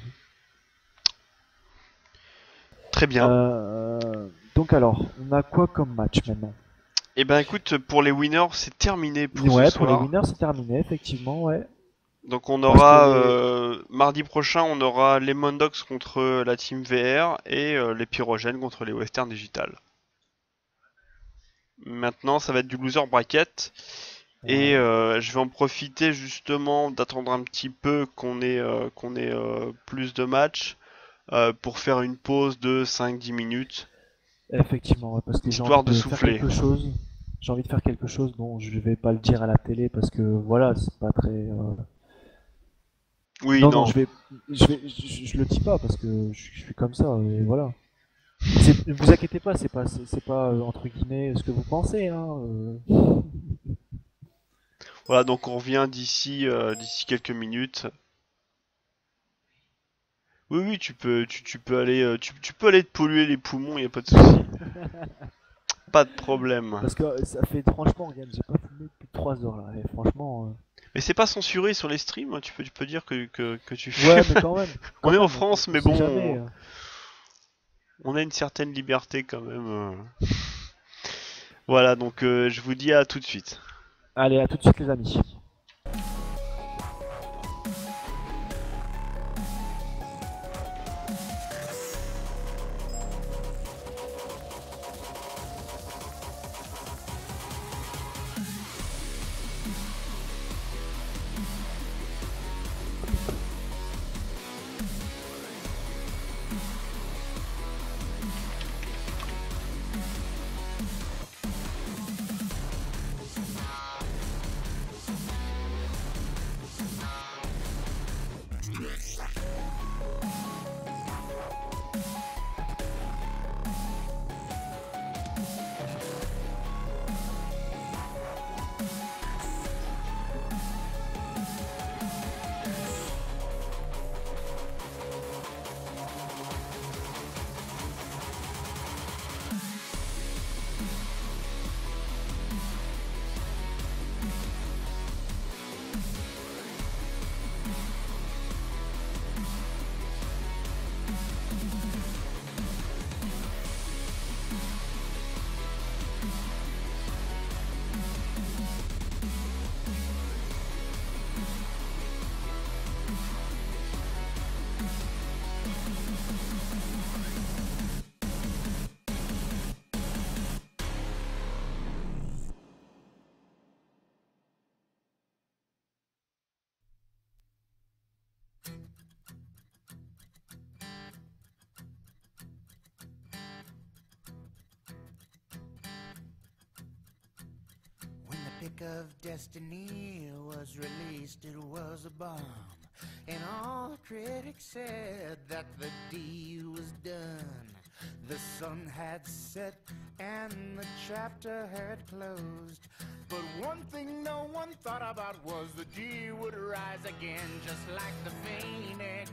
Très bien. Donc alors, on a quoi comme match maintenant? Eh ben écoute, pour les winners, c'est terminé pour Ouais, ce pour soir. les winners, c'est terminé, effectivement, ouais. Donc on aura, mardi prochain, on aura les Mondox contre la team VR et les Pyrogènes contre les Western Digital. Maintenant, ça va être du loser bracket. Ouais. Et je vais en profiter justement d'attendre un petit peu qu'on ait plus de matchs pour faire une pause de 5-10 minutes. Effectivement, ouais, parce que j'ai Histoire envie de de faire souffler. quelque chose. J'ai envie de faire quelque chose dont je vais pas le dire à la télé parce que voilà, c'est pas très. Oui, Non, non. je le dis pas parce que je suis comme ça et voilà. Ne vous inquiétez pas, c'est pas entre guillemets ce que vous pensez, hein. Voilà, donc on revient d'ici quelques minutes. Oui, oui, tu peux aller tu peux aller te polluer les poumons, y a pas de souci. Pas de problème. Parce que ça fait franchement, regarde, j'ai pas fumé depuis 3 heures là. Et franchement. Mais c'est pas censuré sur les streams, hein, tu peux dire que tu Ouais, fumes. mais quand même. On est en France, mais sait bon, jamais. on a une certaine liberté quand même. Voilà, donc je vous dis à tout de suite. Allez, à tout de suite les amis. pick of destiny was released, it was a bomb. And all critics said that the deed was done. The sun had set and the chapter had closed. But one thing no one thought about was the D would rise again, just like the phoenix.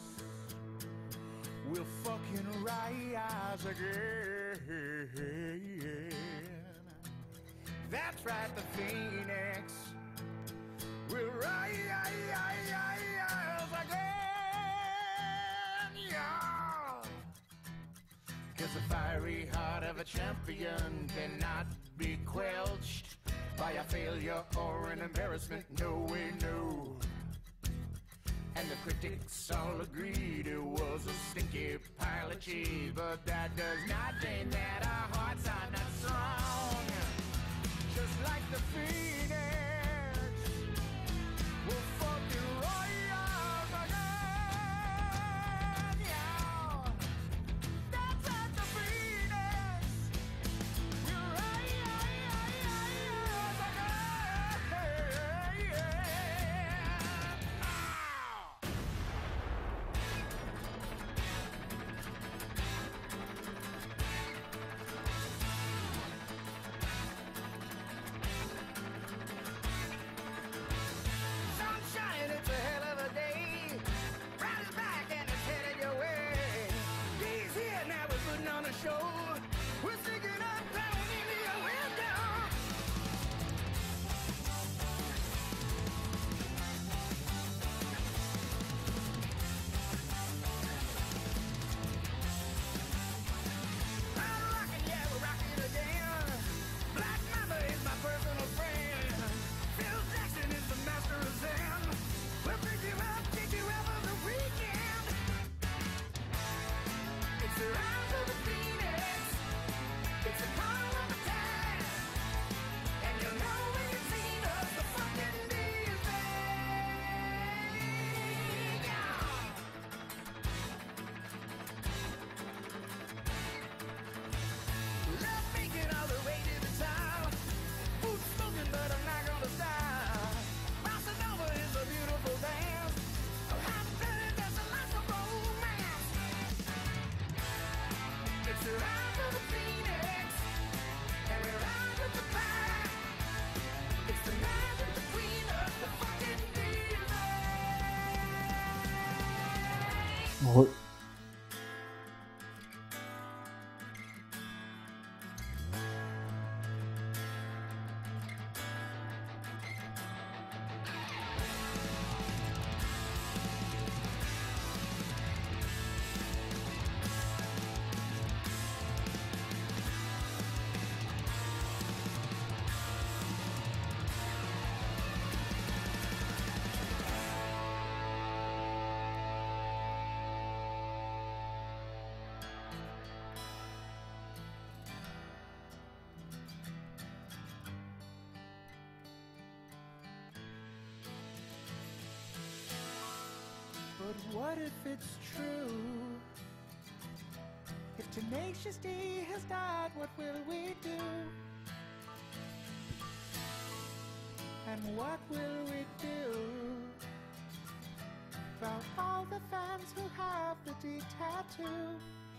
We'll fucking rise again. That's right, the phoenix will rise again, yeah. 'Cause the fiery heart of a champion cannot be quenched by a failure or an embarrassment, no way, no. And the critics all agreed it was a stinky pile of cheese, but that does not mean that our hearts are not strong. Just like the phoenix, we'll fucking rise again, yeah. That's like the phoenix, we'll rise again, yeah. Sunshine, it's a hell of a day. Ride is back and it's headed your way. He's here now, we're putting on a show. We're sticking up down into your window. I'm rocking, yeah, we're rocking again. Black Mamba is my personal friend. Phil Jackson is the master of Zen. We'll pick you up for the weekend. It's the rise of the phoenix. It's the call of the time. And you know when you've seen us, the fucking day is made. Yeah. Love making all the way to the top. Food smoking, but I'm not gonna stop. Bossa Nova is a beautiful dance. I'm telling there's a lot of romance. It's the rise of the phoenix, and we ride with the pack. It's the magic between us, the fucking music. But what if it's true? If Tenacious D has died, what will we do? And what will we do about all the fans who have the D tattoo?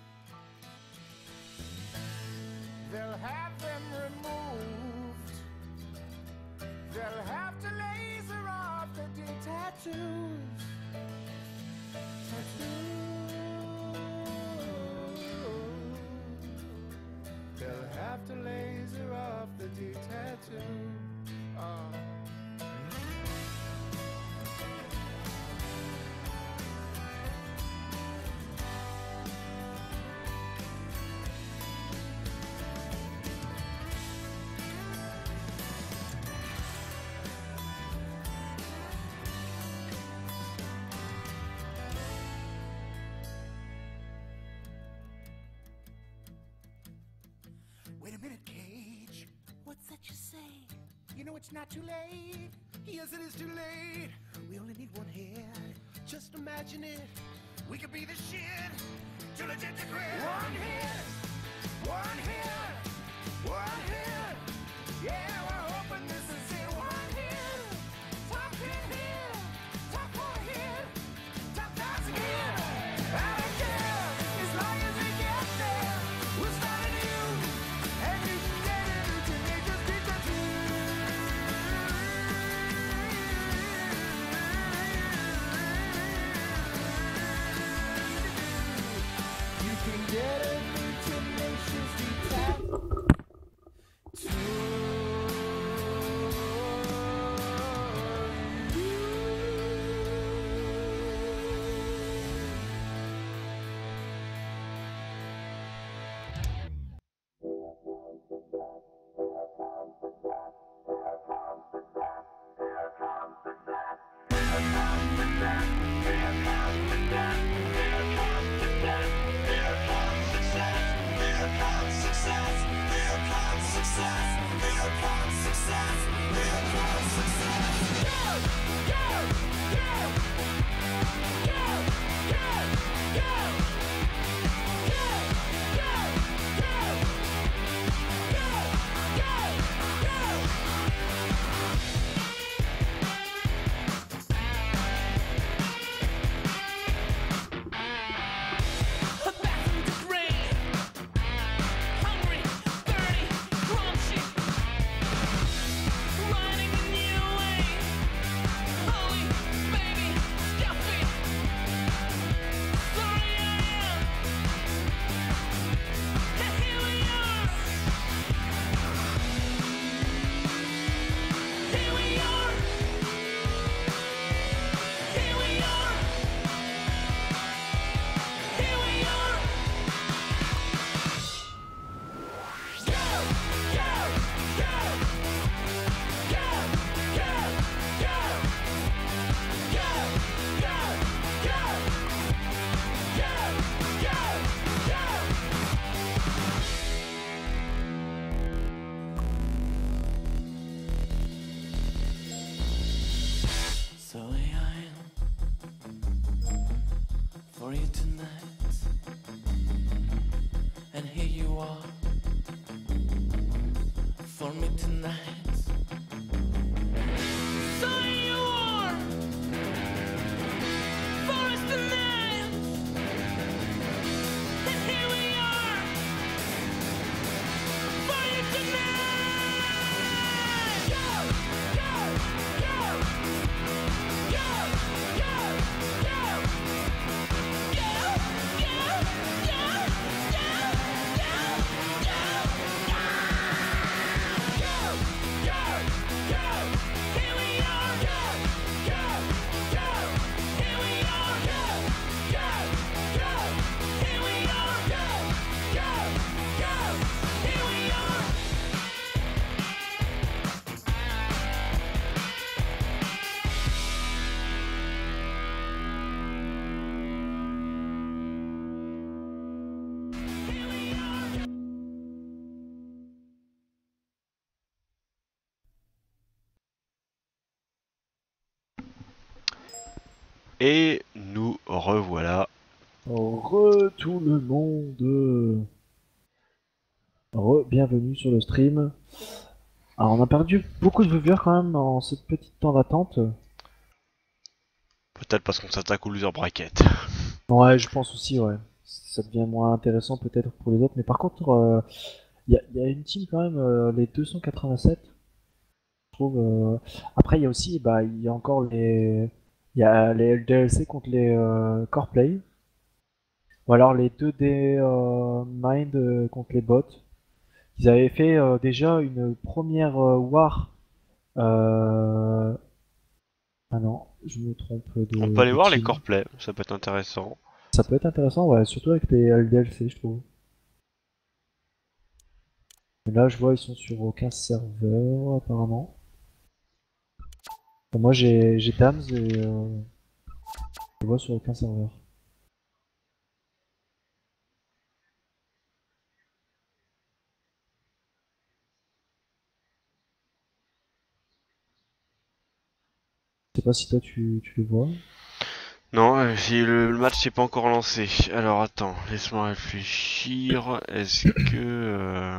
They'll have them removed. They'll have to laser off the D tattoos. They'll have to laser off the D tattoo. Wait a minute, Cage. What's that you say? You know it's not too late. Yes, it is too late. We only need one hit. Just imagine it. We could be the shit. Too legit to quit. One hit. One hit. One hit. Yeah, we're hoping this is it. So here I am for you tonight, and here you are for me tonight. So here you are for us tonight, and here we are for you tonight. Go, go, go. Et nous revoilà. Tout le monde. Bienvenue sur le stream. Alors on a perdu beaucoup de viewers quand même en cette petite temps d'attente. Peut-être parce qu'on s'attaque au loser bracket. Ouais, je pense aussi, ouais. Ça devient moins intéressant peut-être pour les autres. Mais par contre, y a une team quand même, les 287. Je trouve. Après, il y a aussi, bah, il y a encore les. Il y a les DLC contre les core play. Ou alors les 2D mind contre les bots. Ils avaient fait déjà une première war. Ah non, je me trompe On peut aller voir les team. core play, ça peut être intéressant. Ça peut être intéressant, ouais, surtout avec les DLC, je trouve. Et là, je vois, ils sont sur aucun serveur, apparemment. Bon, moi, j'ai Dams et je vois sur aucun serveur. Je sais pas si toi, tu les vois. Non, le match n'est pas encore lancé. Alors attends, laisse-moi réfléchir. Est-ce que...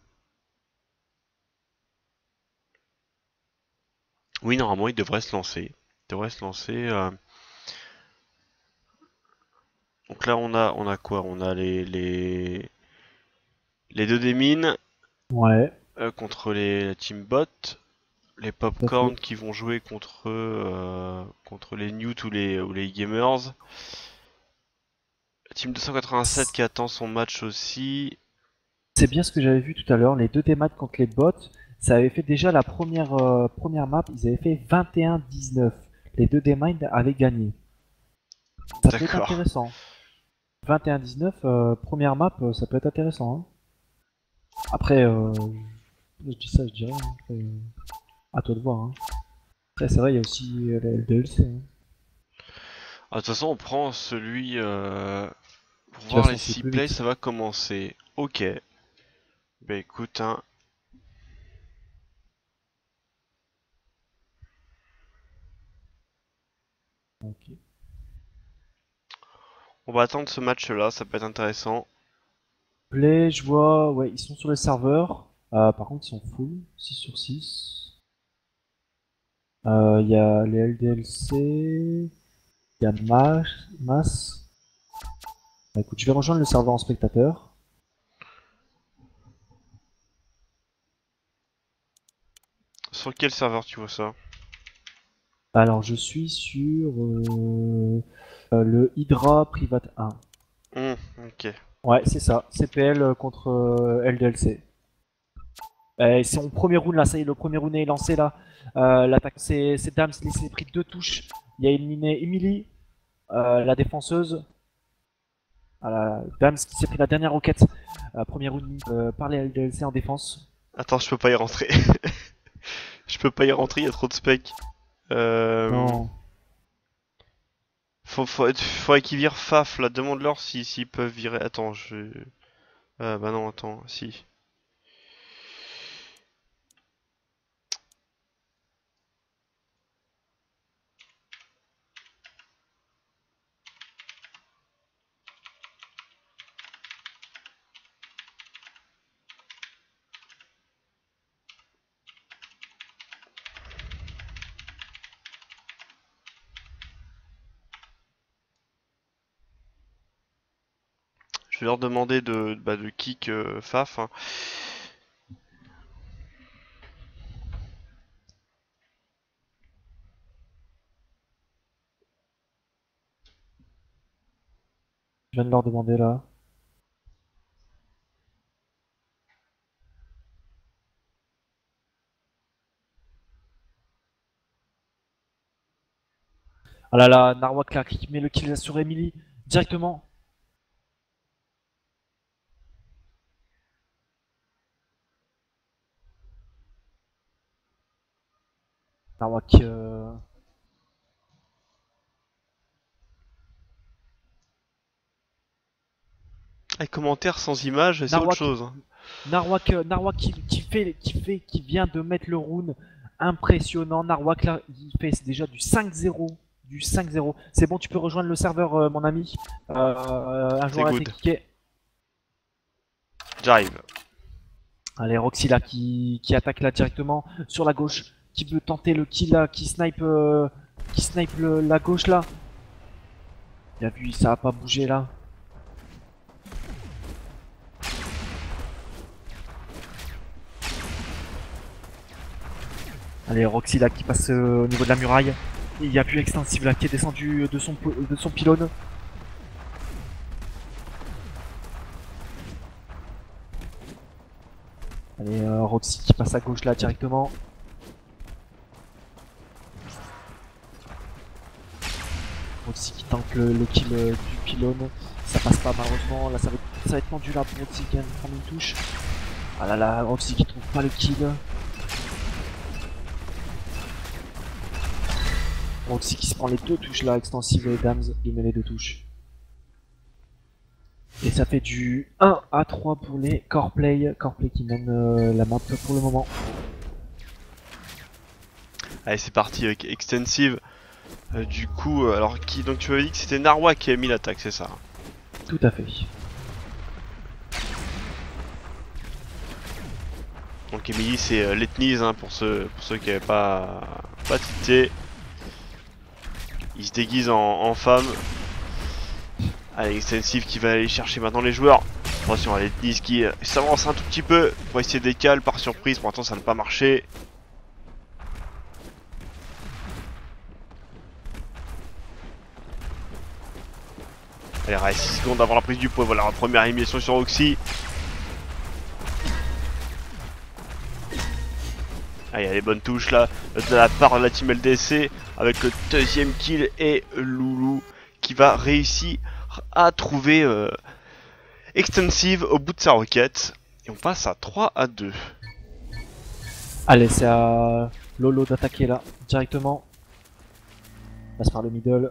Oui, normalement, il devrait se lancer. Il devrait se lancer. Donc là, on a quoi? On a les deux des mines Ouais, contre la team bot. Les tout à popcorn fait. qui vont jouer contre les newt ou les gamers. Team 287 qui attend son match aussi. C'est bien ce que j'avais vu tout à l'heure, les deux démats contre les bots, ça avait fait déjà la première map, ils avaient fait 21-19. Les deux démats avaient gagné. Ça peut être D'accord. intéressant. 21-19, première map, ça peut être intéressant. Hein. Après, je dis ça, je dirais. Hein. Après, à toi de voir. Hein. Après, c'est vrai, il y a aussi la LDLC. Hein. Ah, de toute façon, on prend celui pour toute voir façon, les c'est 6 plus plays, vite. ça va commencer. Ok. Bah écoute, hein. Ok. On va attendre ce match-là, ça peut être intéressant. Play, je vois, ouais, ils sont sur le serveur. Par contre, ils sont full, 6 sur 6. Il y a les LDLC, il y a Mass. Bah, écoute, je vais rejoindre le serveur en spectateur. Sur quel serveur tu vois ça? Alors, je suis sur le Hydra Private 1. Ok. Ouais, c'est ça, CPL contre LDLC. C'est mon premier round là, ça y est, le premier round est lancé là. L'attaque, c'est Dams, il s'est pris 2 touches. Il a éliminé Emily, la défenseuse. Dams qui s'est pris la dernière roquette. Premier round par les LDLC en défense. Attends, je peux pas y rentrer. Je peux pas y rentrer, il y a trop de specs. Non. Faudrait qu'ils virent Faf là, demande-leur s'ils peuvent virer. Attends, bah non, attends, si. Je vais leur demander de kick Faf. Hein. Je viens de leur demander là. Ah là là, Narwhal là, qui met le kill sur Emily directement. Narwhal Les commentaires sans image, c'est autre Narwhal chose. Hein. Narwhal qui vient de mettre le round impressionnant. Narwhal là, il fait déjà du 5-0. Du 5-0. C'est bon, tu peux rejoindre le serveur, mon ami. Un joueur a été good. kické. J'arrive. Allez, Roxy là qui attaque là directement sur la gauche. Qui veut tenter le kill là, qui snipe la gauche là. Il a vu, ça a pas bougé là. Allez, Roxy là qui passe au niveau de la muraille. Il y a vu Extensive là qui est descendu de son pylône. Allez, Roxy qui passe à gauche là directement. Roxy qui tente le kill du pylône. Ça passe pas malheureusement. Là ça va être tendu là pour Roxy qui vient de prendre une touche. Ah là là, Roxy qui trouve pas le kill. Roxy qui se prend les 2 touches là, Extensive et Dams, il met les 2 touches. Et ça fait du 1-3 pour les Coreplay qui mènent la map pour le moment. Allez, c'est parti avec Extensive. Du coup, alors donc tu m'avais dit que c'était Narwhal qui a mis l'attaque, c'est ça? Tout à fait. Donc Emily c'est l'ethnise hein, pour ceux qui n'avaient pas tité. Il se déguise en femme. Allez, Extensive qui va aller chercher maintenant les joueurs. Attention à l'ethnise qui s'avance un tout petit peu pour essayer de décaler par surprise. Pour l'instant ça n'a pas marché. Allez, reste 6 secondes avant la prise du pôle. Voilà, première élimination sur Roxy. Ah, il y a les bonnes touches là de la part de la team LDC avec le deuxième kill et Loulou qui va réussir à trouver Extensive au bout de sa roquette. Et on passe à 3-2. Allez, c'est à Lolo d'attaquer là, directement. Passe par le middle.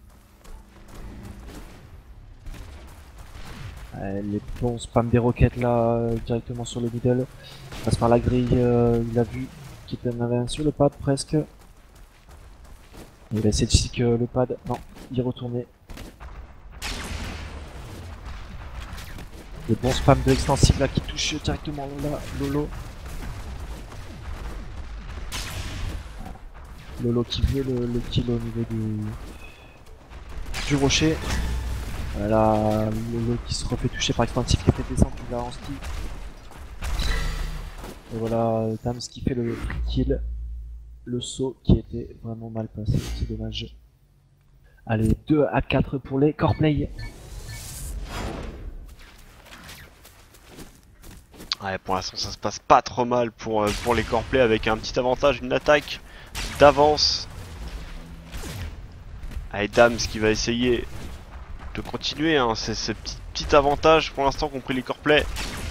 Les bons spams des roquettes là, directement sur le middle. Passe par la grille, il a vu qu'il en avait un sur le pad presque. Il va essayer de stick le pad. Non, il retournait. Les bons spams de l'extensive là qui touche directement là, Lolo. Lolo qui veut le kill au niveau du rocher. Voilà, Lolo qui se refait toucher par extensif qui fait descendre là en ski. Et voilà, Dams qui fait le free kill. Le saut qui était vraiment mal passé, c'est dommage. Allez, 2-4 pour les core play. Ouais, pour l'instant ça se passe pas trop mal pour les core play avec un petit avantage, une attaque d'avance. Allez, Dams qui va essayer de continuer, hein. C'est ce petit avantage pour l'instant qu'ont pris les core play.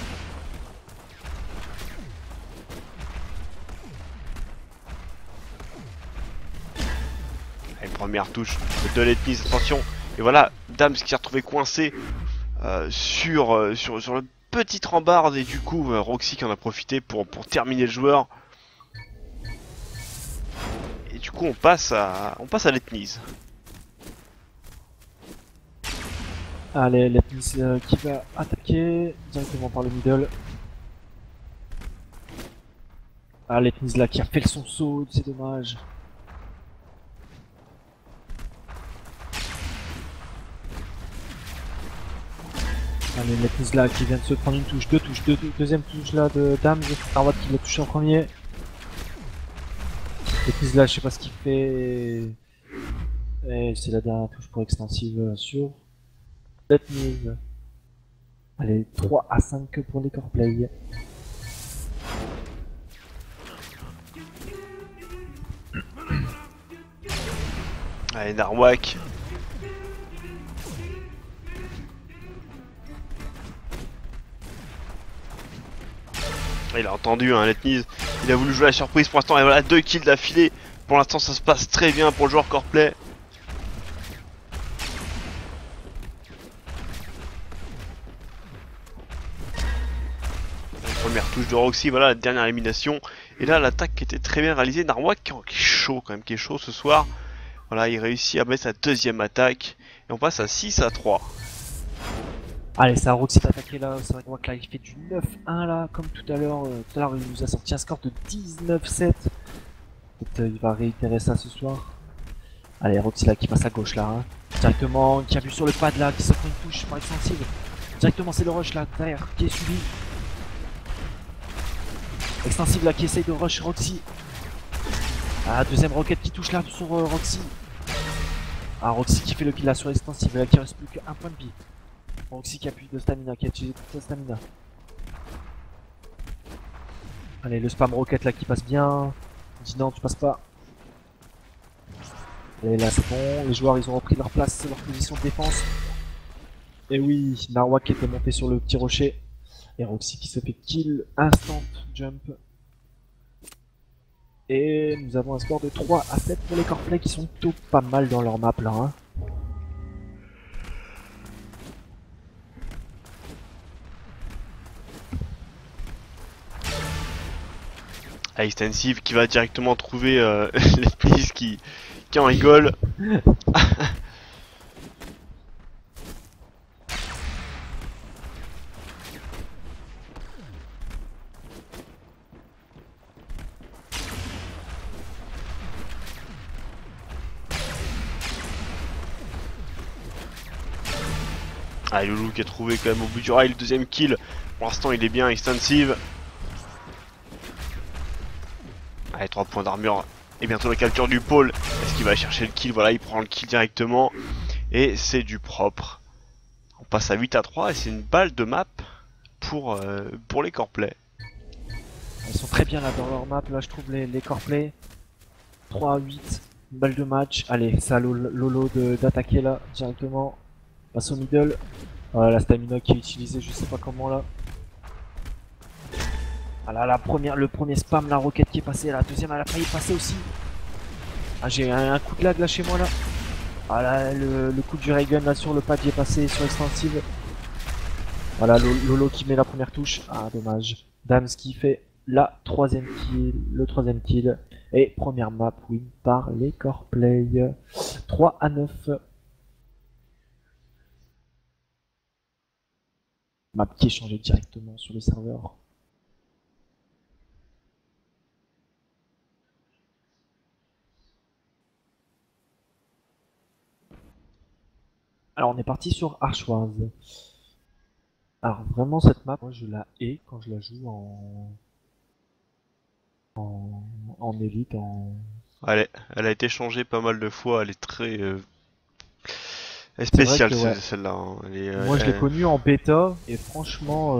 Allez, première touche de l'ethnie, attention. Et voilà, Dams qui s'est retrouvé coincé sur le petit rambarde et du coup Roxy qui en a profité pour terminer le joueur. Et du coup on passe à l'ethnie. Allez, l'ethnie qui va attaquer directement par le middle. Ah, l'ethnie là qui a fait son saut, c'est dommage. Allez, l'ethnie là qui vient de se prendre une touche, deuxième touche là de Dams, Narwhal qui l'a touché en premier. L'ethnie là, je sais pas ce qu'il fait. Et c'est la dernière touche pour extensive sur l'ethnie. Allez, 3-5 pour les core play. Allez, Narwhal. Il a entendu hein, l'ethnie, il a voulu jouer la surprise pour l'instant et voilà 2 kills d'affilée. Pour l'instant ça se passe très bien pour le joueur core play. Première touche de Roxy, voilà la dernière élimination. Et là l'attaque qui était très bien réalisée. Narwhal qui est chaud quand même, qui est chaud ce soir. Voilà, il réussit à mettre sa deuxième attaque. Et on passe à 6-3. Allez, c'est à Roxy d'attaquer là, c'est vrai que là il fait du 9-1 là, comme tout à l'heure il nous a sorti un score de 19-7. Peut-être il va réitérer ça ce soir. Allez, Roxy là qui passe à gauche là, hein. Directement, qui a vu sur le pad là, qui se prend une touche par extensive. Directement c'est le rush là, derrière, qui est suivi. Extensive là qui essaye de rush Roxy. Ah, deuxième roquette qui touche là sur Roxy. Ah, Roxy qui fait le kill là sur extensive, là qui reste plus qu'un point de vie. Roxy qui a plus de stamina, qui a utilisé toute sa stamina. Allez, le spam rocket là qui passe bien. On dit non, tu passes pas. Allez, là c'est bon, les joueurs ils ont repris leur place, c'est leur position de défense. Et oui, Narwhal qui était monté sur le petit rocher. Et Roxy qui se fait kill instant jump. Et nous avons un score de 3-7 pour les core play qui sont plutôt pas mal dans leur map là. Hein. Extensive qui va directement trouver l'ethnie qui en rigole. Ah, Loulou qui a trouvé quand même au bout du rail le deuxième kill. Pour l'instant il est bien extensive. Allez, 3 points d'armure et bientôt la capture du pôle. Est-ce qu'il va chercher le kill? Voilà, il prend le kill directement. Et c'est du propre. passe à 8-3 et c'est une balle de map pour les core play. Ils sont très bien là dans leur map, là je trouve les core play. 3 à 8, une balle de match. Allez, ça Lolo d'attaquer là directement. Passe au middle. Voilà la stamina qui est utilisée, je sais pas comment là. Voilà le premier spam, la roquette qui est passée, la deuxième elle a failli passer aussi. Ah j'ai un coup de lag là chez moi là. Voilà le coup du ray gun là sur le pad qui est passé sur extensive. Voilà Lolo qui met la première touche. Ah dommage. Dams qui fait le troisième kill. Et première map win par les core play. 3 à 9. Map qui est changée directement sur le serveur. Alors on est parti sur Archwars. Alors vraiment cette map, moi je la hais quand je la joue en élite, Elle a été changée pas mal de fois, elle est très elle est spéciale C'est vrai que, ouais. celle-là. Hein. Moi je l'ai connue en bêta et franchement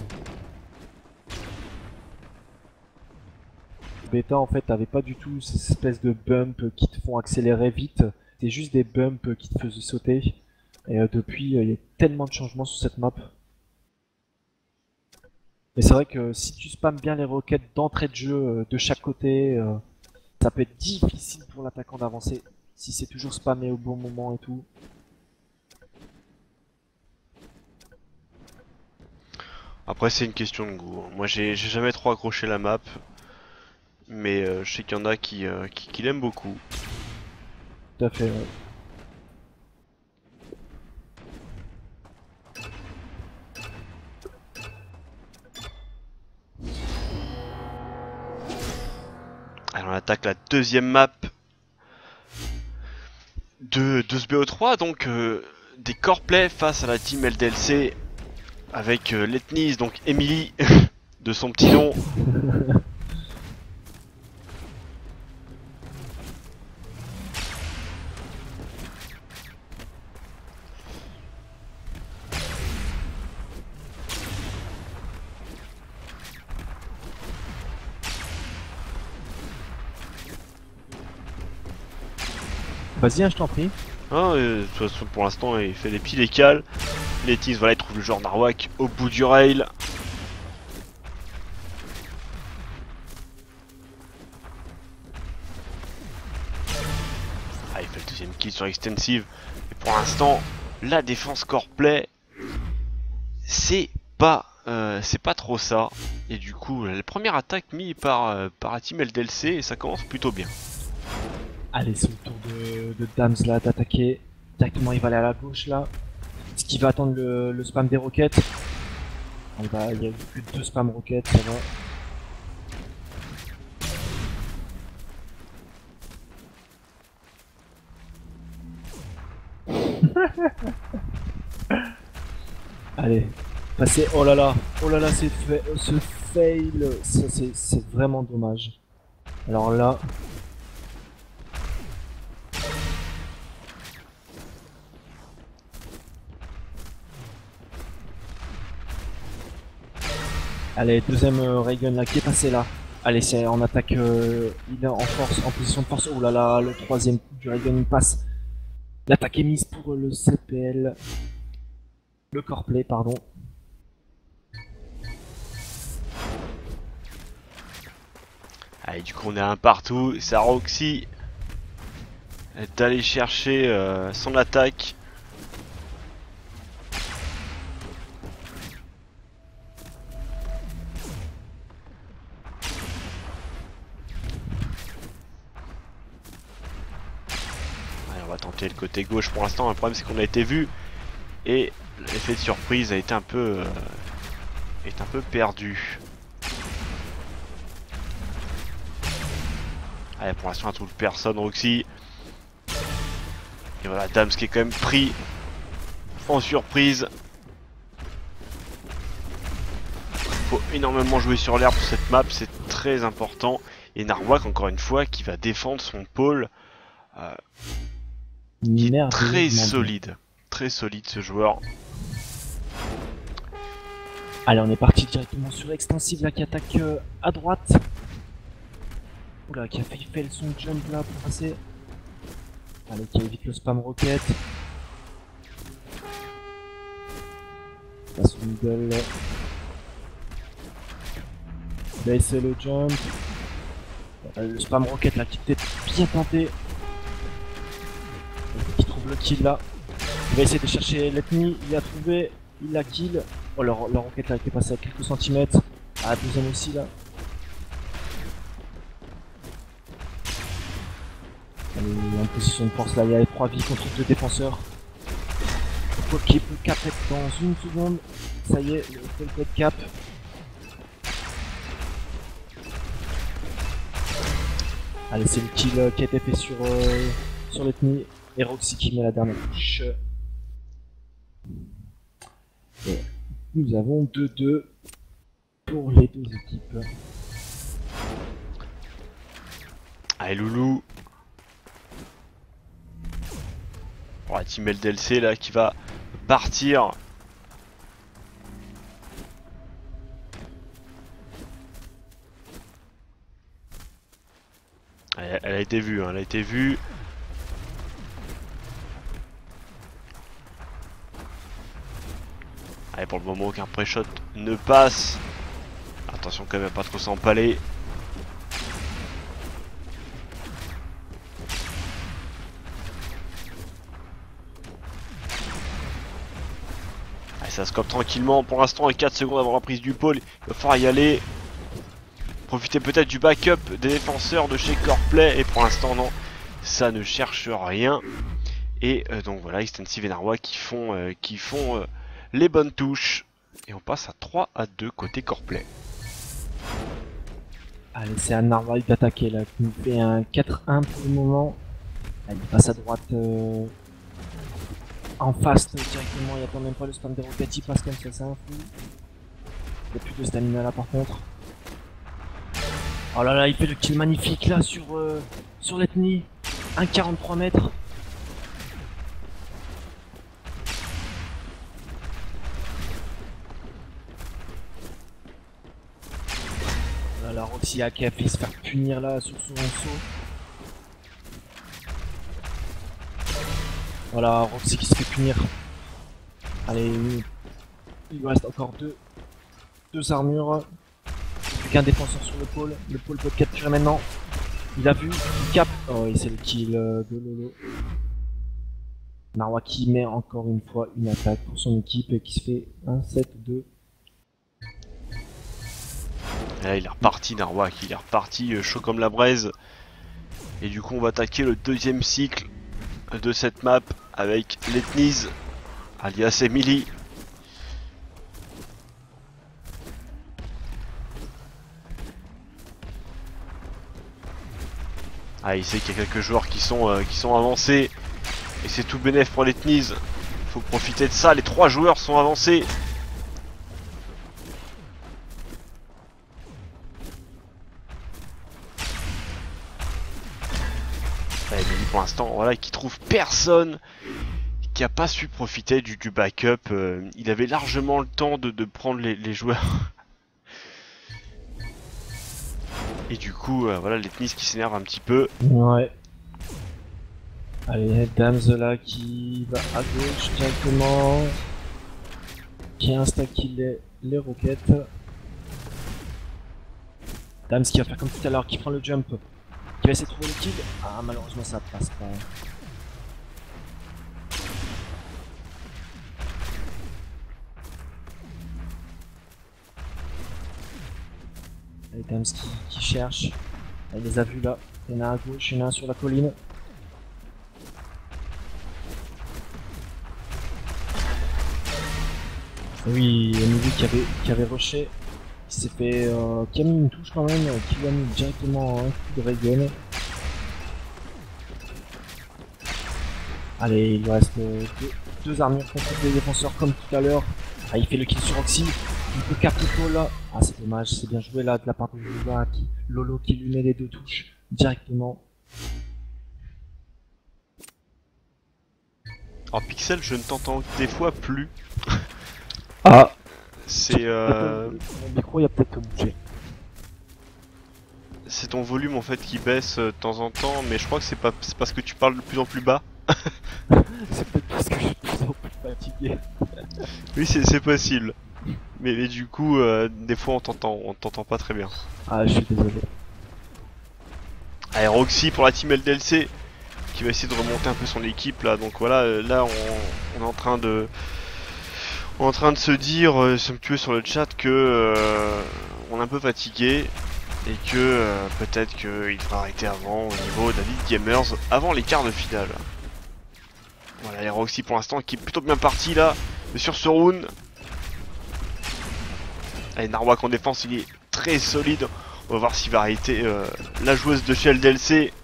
bêta en fait t'avais pas du tout ces espèces de bumps qui te font accélérer vite, c'est juste des bumps qui te faisaient sauter. Et depuis il y a tellement de changements sur cette map. Mais c'est vrai que si tu spammes bien les roquettes d'entrée de jeu de chaque côté, ça peut être difficile pour l'attaquant d'avancer si c'est toujours spammé au bon moment et tout. Après c'est une question de goût. Moi j'ai jamais trop accroché la map, mais je sais qu'il y en a qui l'aiment beaucoup. Tout à fait. Ouais. Alors on attaque la deuxième map de ce BO3, donc des core play face à la team LDLC avec l'ethnie, donc Emily de son petit nom. Vas-y, hein, je t'en prie. Hein, de toute façon pour l'instant il fait des piles et cales. L'ethnie, voilà, il trouve le genre Narwhal au bout du rail. Ah, il fait le deuxième kill sur extensive. Et pour l'instant, la défense core play, c'est pas trop ça. Et du coup, la première attaque mise par la team LDLC et ça commence plutôt bien. Allez, c'est le tour de Dams là d'attaquer. Directement, il va aller à la gauche là. Est-ce qu'il va attendre le spam des roquettes? Il y a plus de 2 spam roquettes, ça va. Allez, passez. Oh là là, ce fail, c'est vraiment dommage. Alors là. Allez, deuxième Raygun là qui est passé là. Allez, c'est en attaque, il est en force, en position de force. Oh là là, le troisième coup du Raygun il passe. L'attaque est mise pour le CPL. Le core play, pardon. Allez, du coup on est un partout. C'est à Roxy d'aller chercher son attaque. Allez, on va tenter le côté gauche pour l'instant. Le problème c'est qu'on a été vu et l'effet de surprise a été un peu perdu. Allez, pour l'instant on trouve personne, Roxy. Et voilà, Dams qui est quand même pris en surprise. Faut énormément jouer sur l'herbe pour cette map, c'est très important. Et Narwhal encore une fois qui va défendre son pôle. Qui est très solide ce joueur. Allez, on est parti directement sur Extensive là qui attaque à droite. Oula, qui a failli faire son jump là pour passer. Allez, qui évite le spam rocket. Passe au middle. Baisse le jump. Le spam rocket là qui était bien tenté. Qui trouve le kill là. Il va essayer de chercher l'ethnie, il l'a trouvé, il l'a kill. Oh, la roquette là était passée à quelques centimètres. Ah, la deuxième aussi là. Allez, en position de force là, il y a 3 vies contre 2 défenseurs. Le Paul qui peut cap dans une seconde. Ça y est, le Paul peut cap. Allez, c'est le kill qui a été fait sur l'ethnie. Et Roxy qui met la dernière touche. Et nous avons 2-2 pour les deux équipes. Allez Loulou. Oh, la team LDLC là qui va partir. Elle a été vue, hein, elle a été vue. Allez, pour le moment aucun pré-shot ne passe. Attention quand même à pas trop s'empaler. Allez, ça scope tranquillement pour l'instant et 4 secondes avant la prise du pôle. Il va falloir y aller. Profiter peut-être du backup des défenseurs de chez Coreplay. Et pour l'instant non, ça ne cherche rien. Et donc voilà, Extensive et Narwa qui font les bonnes touches. Et on passe à 3-2 côté Coreplay. Allez, c'est à Narwa d'attaquer là, qui nous fait un 4-1 pour le moment. Allez, il passe à droite en face directement, il attend même pas le spam des roquettes, il passe comme ça, c'est un fou. Il n'y a plus de stamina là par contre. Oh là là, il fait le kill magnifique là sur l'ethnie. 1,43 mètres. La Roxy qui a fait se faire punir là sur son saut. Voilà, Roxy qui se fait punir. Allez, il lui reste encore deux armures. Plus qu'un défenseur sur le pôle. Le pôle peut capturer maintenant. Il a vu, il cap. Oh, et c'est le kill de Lolo. Narwa qui met encore une fois une attaque pour son équipe et qui se fait 1-7-2. Et là, il est reparti Narwa, il est reparti chaud comme la braise. Et du coup on va attaquer le deuxième cycle de cette map avec l'Ethnies, alias Emily. Ah, il sait qu'il y a quelques joueurs qui sont avancés. Et c'est tout bénef pour l'Ethnies. Faut profiter de ça, les 3 joueurs sont avancés. Emily pour l'instant, voilà, qui trouve personne, qui a pas su profiter du backup. Il avait largement le temps de prendre les joueurs. Et du coup, voilà, l'Ethnies qui s'énerve un petit peu. Ouais. Allez, Dams là qui va à gauche directement. Qui insta-kill les roquettes. Dams qui va faire comme tout à l'heure, qui prend le jump. Qui va essayer de trouver le kill. Ah, malheureusement ça passe pas. Allez, Dams qui cherche. Ah, il les a vus là. Il y en a un à gauche, il y en a un sur la colline. Oui, Emily qui avait rushé. Il s'est fait. Qui a mis une touche quand même, qui lui a mis directement un coup de ray gun. Allez, il lui reste deux armures contre les défenseurs comme tout à l'heure. Ah, il fait le kill sur Roxy. Il peut capter Paul là. Ah, c'est dommage, c'est bien joué là de la part de Lolo qui lui met les 2 touches directement. En pixel, je ne t'entends des fois plus. Ah, C'est Mon micro, il a peut-être bougé. c'est ton volume en fait qui baisse de temps en temps, mais je crois que c'est parce que tu parles de plus en plus bas. C'est peut-être parce que je suis de plus en plus fatigué. Oui, c'est possible. Mais du coup, des fois on t'entend pas très bien. Ah, je suis désolé. Allez, Roxy pour la team LDLC qui va essayer de remonter un peu son équipe là. Donc voilà, là on est en train de se dire, somptueux sur le chat que on est un peu fatigué et que peut-être qu'il faudra arrêter avant au niveau David Gamers avant les quarts de finale. Voilà, et Roxy pour l'instant qui est plutôt bien parti là sur ce round. Allez, Narwak en défense, il est très solide. On va voir s'il va arrêter la joueuse de chez LDLC.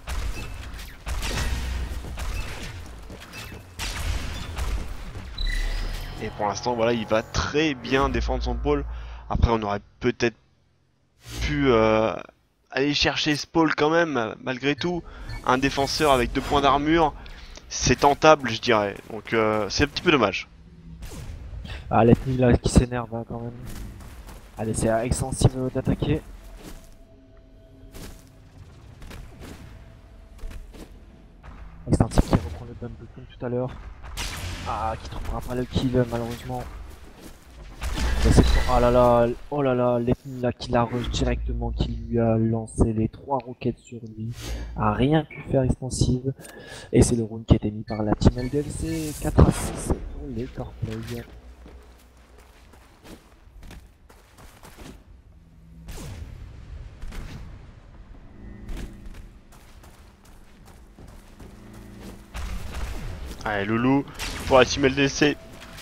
Et pour l'instant, voilà, il va très bien défendre son pôle. Après, on aurait peut-être pu aller chercher ce pôle quand même, malgré tout. Un défenseur avec 2 points d'armure, c'est tentable, je dirais. Donc, c'est un petit peu dommage. Ah, l'ethnie là qui s'énerve hein, quand même. Allez, c'est extensive d'attaquer. Extensive qui reprend le bump comme tout à l'heure. Ah, qui trouvera pas le kill malheureusement. Oh là là, l'ethnie là qui la rush directement, qui lui a lancé les 3 roquettes sur lui. A rien pu faire extensive. Et c'est le round qui a été mis par la team LDLC. 4 à 6 pour les core players. Allez, Loulou pour la team LDC.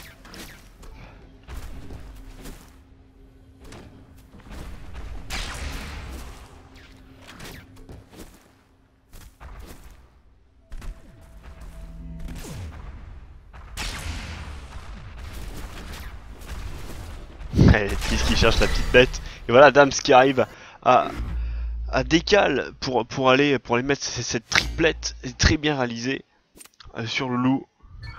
Allez, Tis qui cherche la petite bête. Et voilà, Dams qui arrive à décale pour aller mettre cette triplette très bien réalisée sur le loup.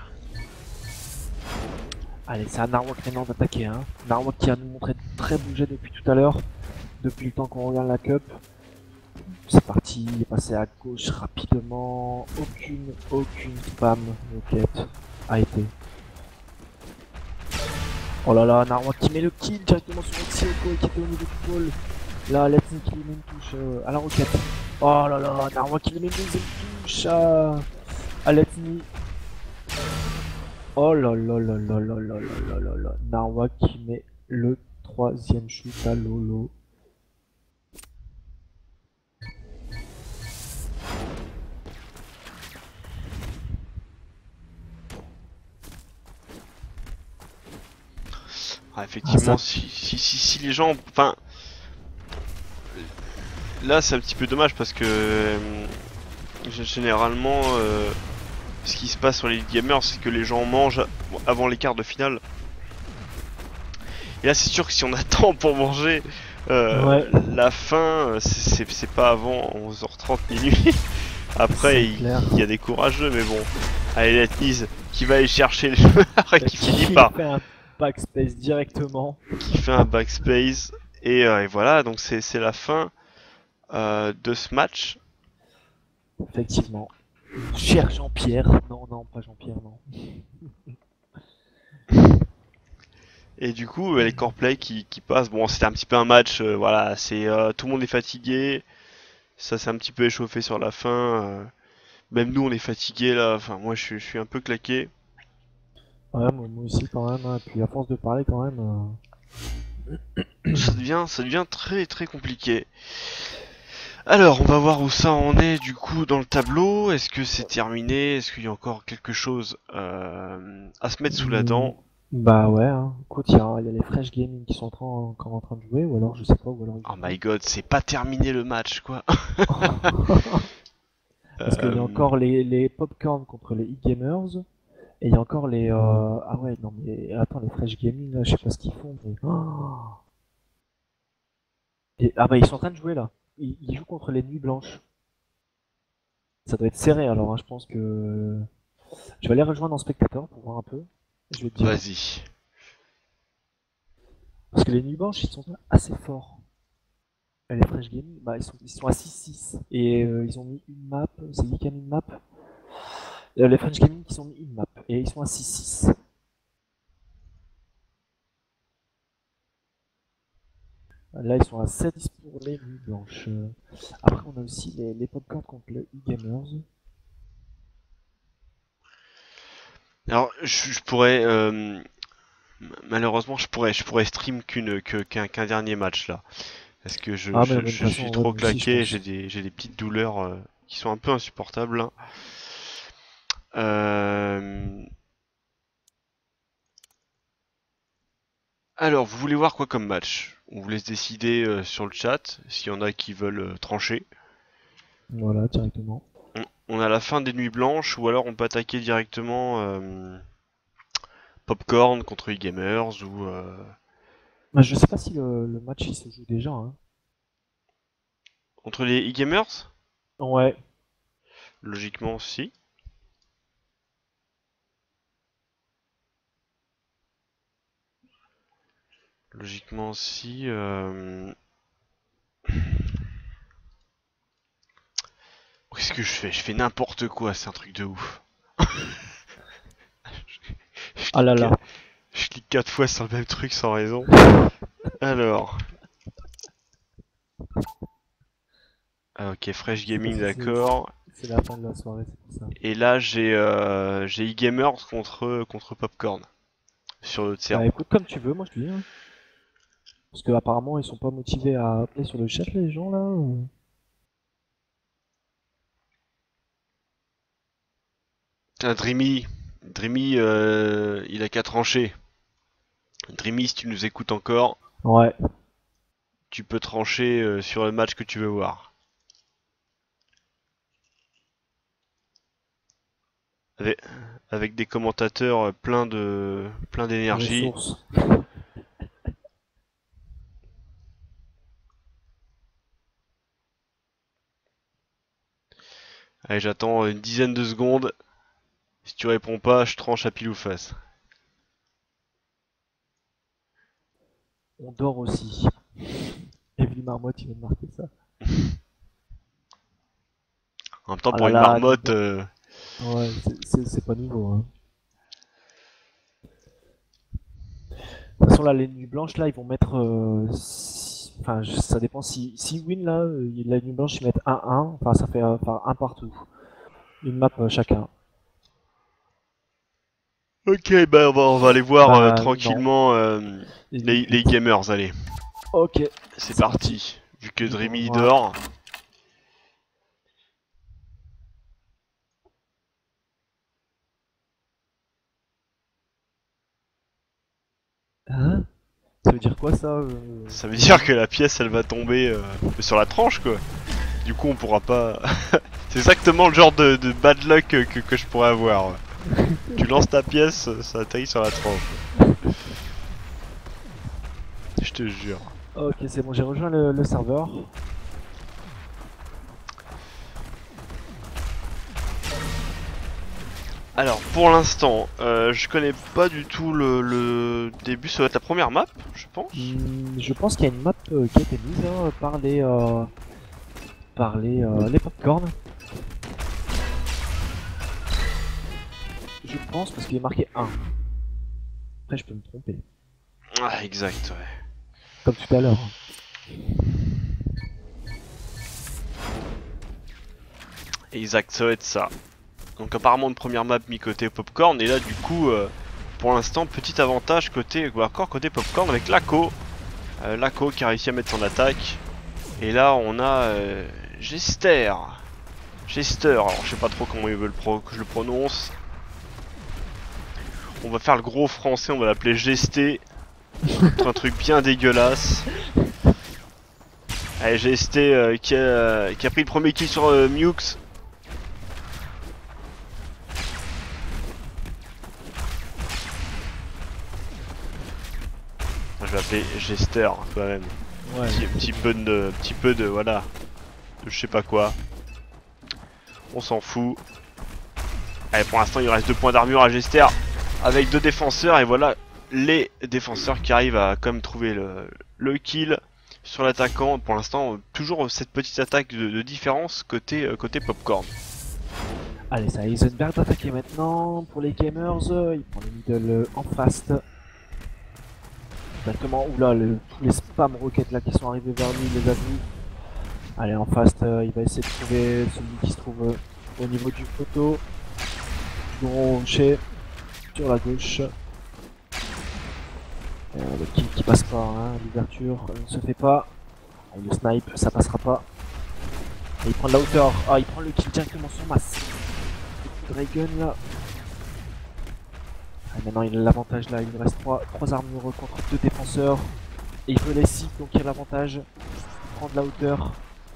Allez, c'est à Narwak maintenant d'attaquer. Hein. Narwak qui a nous montré très bougé depuis tout à l'heure. Depuis le temps qu'on regarde la cup. C'est parti, il est passé à gauche rapidement. Aucune spam roquette a été. Oh là là, Narwak qui met le kill directement sur Oxioko qui était au niveau du pôle. Là, Let's qui lui met une touche à la roquette. Oh là là, Narwak qui lui met une deuxième touche à Let's Me. Oh là là là là là là là là là. Narwak qui met le 3ème shoot à Lolo. Ah, effectivement, Ah, si les gens... Enfin... Là, c'est un petit peu dommage parce que... généralement... ce qui se passe sur les gamers, c'est que les gens mangent avant les quarts de finale. Et là, c'est sûr que si on attend pour manger... Ouais. La fin, c'est pas avant 11h30 minuit. Après, il y a des courageux, mais bon. Allez, Letniz qui va aller chercher le joueur et qui finit par... fait un backspace directement. Qui fait un backspace. Et voilà, donc c'est la fin de ce match. Effectivement. Cher Jean-Pierre. Non, non, pas Jean-Pierre, non. Et du coup, les core play qui passent. Bon, c'était un petit peu un match, voilà, c'est tout le monde est fatigué. Ça s'est un petit peu échauffé sur la fin. Même nous, on est fatigué là. Enfin, moi, je suis un peu claqué. Ouais, moi aussi quand même. Hein. Puis à force de parler quand même. Ça devient très très compliqué. Alors, on va voir où ça en est du coup dans le tableau. Est-ce que c'est terminé? Est-ce qu'il y a encore quelque chose à se mettre sous la dent? Bah ouais, hein. Écoute, il y a les Fresh Gaming qui sont encore en train de jouer, ou alors je sais pas, ou alors... Oh my god, c'est pas terminé le match quoi. Parce qu'il y a encore les Popcorn contre les e-gamers, et il y a encore les... Ah ouais, non mais attends, les Fresh Gaming, là, je sais pas ce qu'ils font, mais... Ah bah ils sont en train de jouer là. Ils jouent contre les Nuits Blanches. Ça doit être serré alors, hein. Je pense que... Je vais aller rejoindre en spectateur pour voir un peu. Je vais te dire. Vas-y. Parce que les nuits blanches, ils sont assez forts. Et les Fresh Gaming, bah, ils sont à 6-6. Et ils ont mis une map. C'est qui a mis une map? Les French Gaming, ils ont mis une map. Et ils sont à 6-6. Là, ils sont à 7-10 pour les nuits blanches. Après, on a aussi les popcorn contre les e-gamers. Alors, je pourrais... malheureusement, je pourrais stream qu'un dernier match là. Parce que Ah, mais de toute je façon, suis ouais, trop moi aussi, claqué, je pense. j'ai des petites douleurs qui sont un peu insupportables là. Euh, Alors, vous voulez voir quoi comme match? On vous laisse décider sur le chat, s'il y en a qui veulent trancher. Voilà, directement. On a la fin des nuits blanches, ou alors on peut attaquer directement Popcorn contre e-gamers, ou... Bah, je sais pas si le match il se joue déjà. Hein. Contre les e-gamers? Ouais. Logiquement, si. Logiquement, si... Qu'est-ce que je fais? Je fais n'importe quoi, c'est un truc de ouf. Je Ah là clique, là. je clique 4 fois sur le même truc sans raison. Alors... Ah, ok, Fresh C'est parce Gaming, que d'accord. c'est la fin de la soirée, c'est pour ça. Et là, j'ai e-gamers contre Popcorn. Sur notre Bah serveur. écoute, comme tu veux, moi je te dis. Hein. Parce que apparemment ils sont pas motivés à appeler sur le chat les gens là. Ah, Dreamy, il a qu'à trancher. Dreamy, si tu nous écoutes encore, Ouais. tu peux trancher sur le match que tu veux voir. Avec, avec des commentateurs plein d'énergie. Ressources. Allez, j'attends une dizaine de secondes. Si tu réponds pas, je tranche à pile ou face. On dort aussi. Evely Marmotte, il vient de marquer ça. En même temps, Ah pour là une là, marmotte, dis Ouais, c'est pas nouveau. Hein. De toute façon, là, les nuits blanches, là, ils vont mettre. Enfin, ça dépend si win là, la nuit blanche, ils mettent 1-1. Enfin, ça fait enfin, un partout. Une map chacun. ok, bah on va aller voir Bah, tranquillement les gamers, allez. Ok. C'est C'est parti. Vu que Ils vont Dreamy voir. dort. Hein? Ça veut dire quoi ça Ça veut dire que la pièce elle va tomber sur la tranche quoi. Du coup on pourra pas... C'est exactement le genre de bad luck que je pourrais avoir. Tu lances ta pièce, ça atterrit sur la tranche. Je te jure. Ok, c'est bon, j'ai rejoint le serveur. Alors pour l'instant, je connais pas du tout le début, ça va être la première map, je pense. Je pense qu'il y a une map qui a été mise hein, par les popcorn. Je pense parce qu'il est marqué 1. Après, je peux me tromper. Ah exact, ouais. Comme tout à l'heure. Exact, ça va être ça. Donc apparemment une première map mi-côté Popcorn, et là du coup, pour l'instant, petit avantage côté, ou encore côté Popcorn avec Laco. Laco qui a réussi à mettre son attaque. Et là on a Jester. Jester, alors je sais pas trop comment ils veulent que je le prononce. On va faire le gros français, on va l'appeler Gesté. Un truc bien dégueulasse. Allez, Gesté qui a pris le premier kill sur Mux. Moi je vais l'appeler Jester quand même. Ouais. Petit peu de voilà. De je sais pas quoi. On s'en fout. Allez, pour l'instant il reste 2 points d'armure à Jester. Avec 2 défenseurs et voilà les défenseurs qui arrivent à quand même trouver le kill sur l'attaquant. Pour l'instant, toujours cette petite attaque de différence côté Popcorn. Allez, c'est à Heisenberg d'attaquer maintenant pour les gamers. Il prend le middle en fast. Exactement. Oula, tous les spam roquettes là qui sont arrivés vers lui, il les a vus. Allez, en fast, il va essayer de trouver celui qui se trouve au niveau du poteau. Du gros rocher sur la gauche. Le kill qui passe pas, hein, l'ouverture ne se fait pas. Le snipe, ça passera pas. Et il prend de la hauteur. Ah, il prend le kill directement sur masse. Dragon là. Ah, maintenant il a l'avantage là, il lui reste 3 armures contre 2 défenseurs. Et il peut les cibles, donc il a l'avantage. Il prend de la hauteur.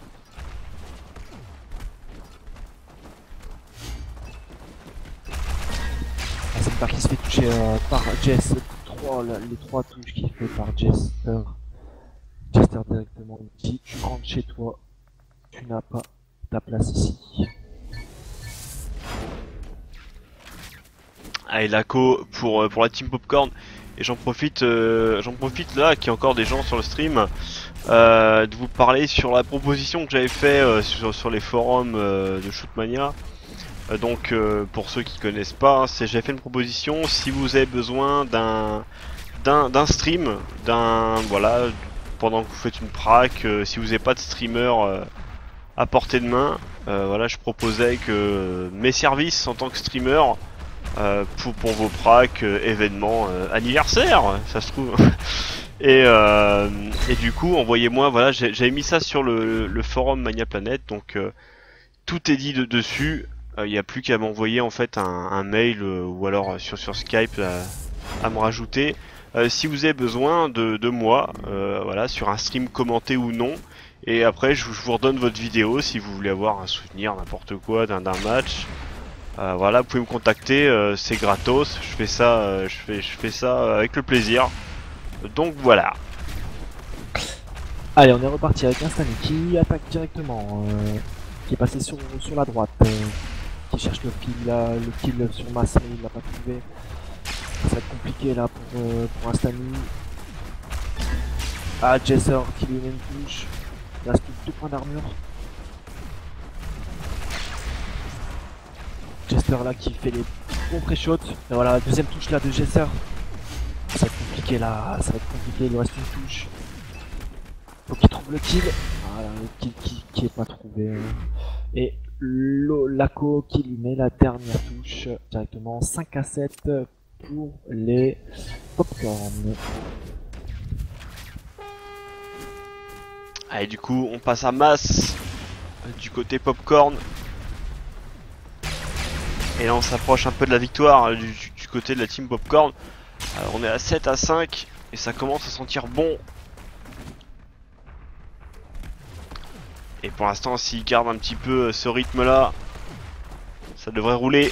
Ah, c'est une part qui se fait toucher par Jess. Les 3 touches qu'il fait par Jester. Jester directement il dit tu rentres chez toi. Tu n'as pas ta place ici. Allez, Laco pour la team Popcorn. Et j'en profite là qu'il y a encore des gens sur le stream de vous parler sur la proposition que j'avais fait sur les forums de Shootmania. Donc pour ceux qui connaissent pas, j'ai fait une proposition. Si vous avez besoin d'un stream, voilà, pendant que vous faites une prac, si vous n'avez pas de streamer à portée de main, voilà, je proposais que mes services en tant que streamer pour vos pracs, événements, anniversaires, ça se trouve. et du coup, envoyez-moi, voilà, j'avais mis ça sur le forum Mania Planet, donc tout est dit dessus. Il n'y a plus qu'à m'envoyer en fait un mail ou alors sur Skype à me rajouter. Si vous avez besoin de moi, voilà, sur un stream commenté ou non. Et après, je vous redonne votre vidéo si vous voulez avoir un souvenir, n'importe quoi, d'un match. Voilà, vous pouvez me contacter, c'est gratos. Je fais ça, je fais ça avec le plaisir. Donc voilà. Allez, on est reparti avec un Stanley qui attaque directement, qui est passé sur la droite, qui cherche le kill sur masse, mais il l'a pas trouvé. Ça va être compliqué là pour un Stanley. Ah, Jesser qui lui met une touche. Il reste plus que 2 points d'armure. Jester là qui fait les bons pré-shots. Et voilà, deuxième touche là de Jester. Ça va être compliqué là, ça va être compliqué, il lui reste une touche. Faut qu'il trouve le kill. Voilà, le kill qui est pas trouvé. Et Laco qui lui met la dernière touche directement. 5-7 pour les Popcorn. Allez, du coup, on passe à masse du côté Popcorn. Et là, on s'approche un peu de la victoire du côté de la team Popcorn. Alors, on est à 7-5 et ça commence à sentir bon. Et pour l'instant, s'il garde un petit peu ce rythme-là, ça devrait rouler.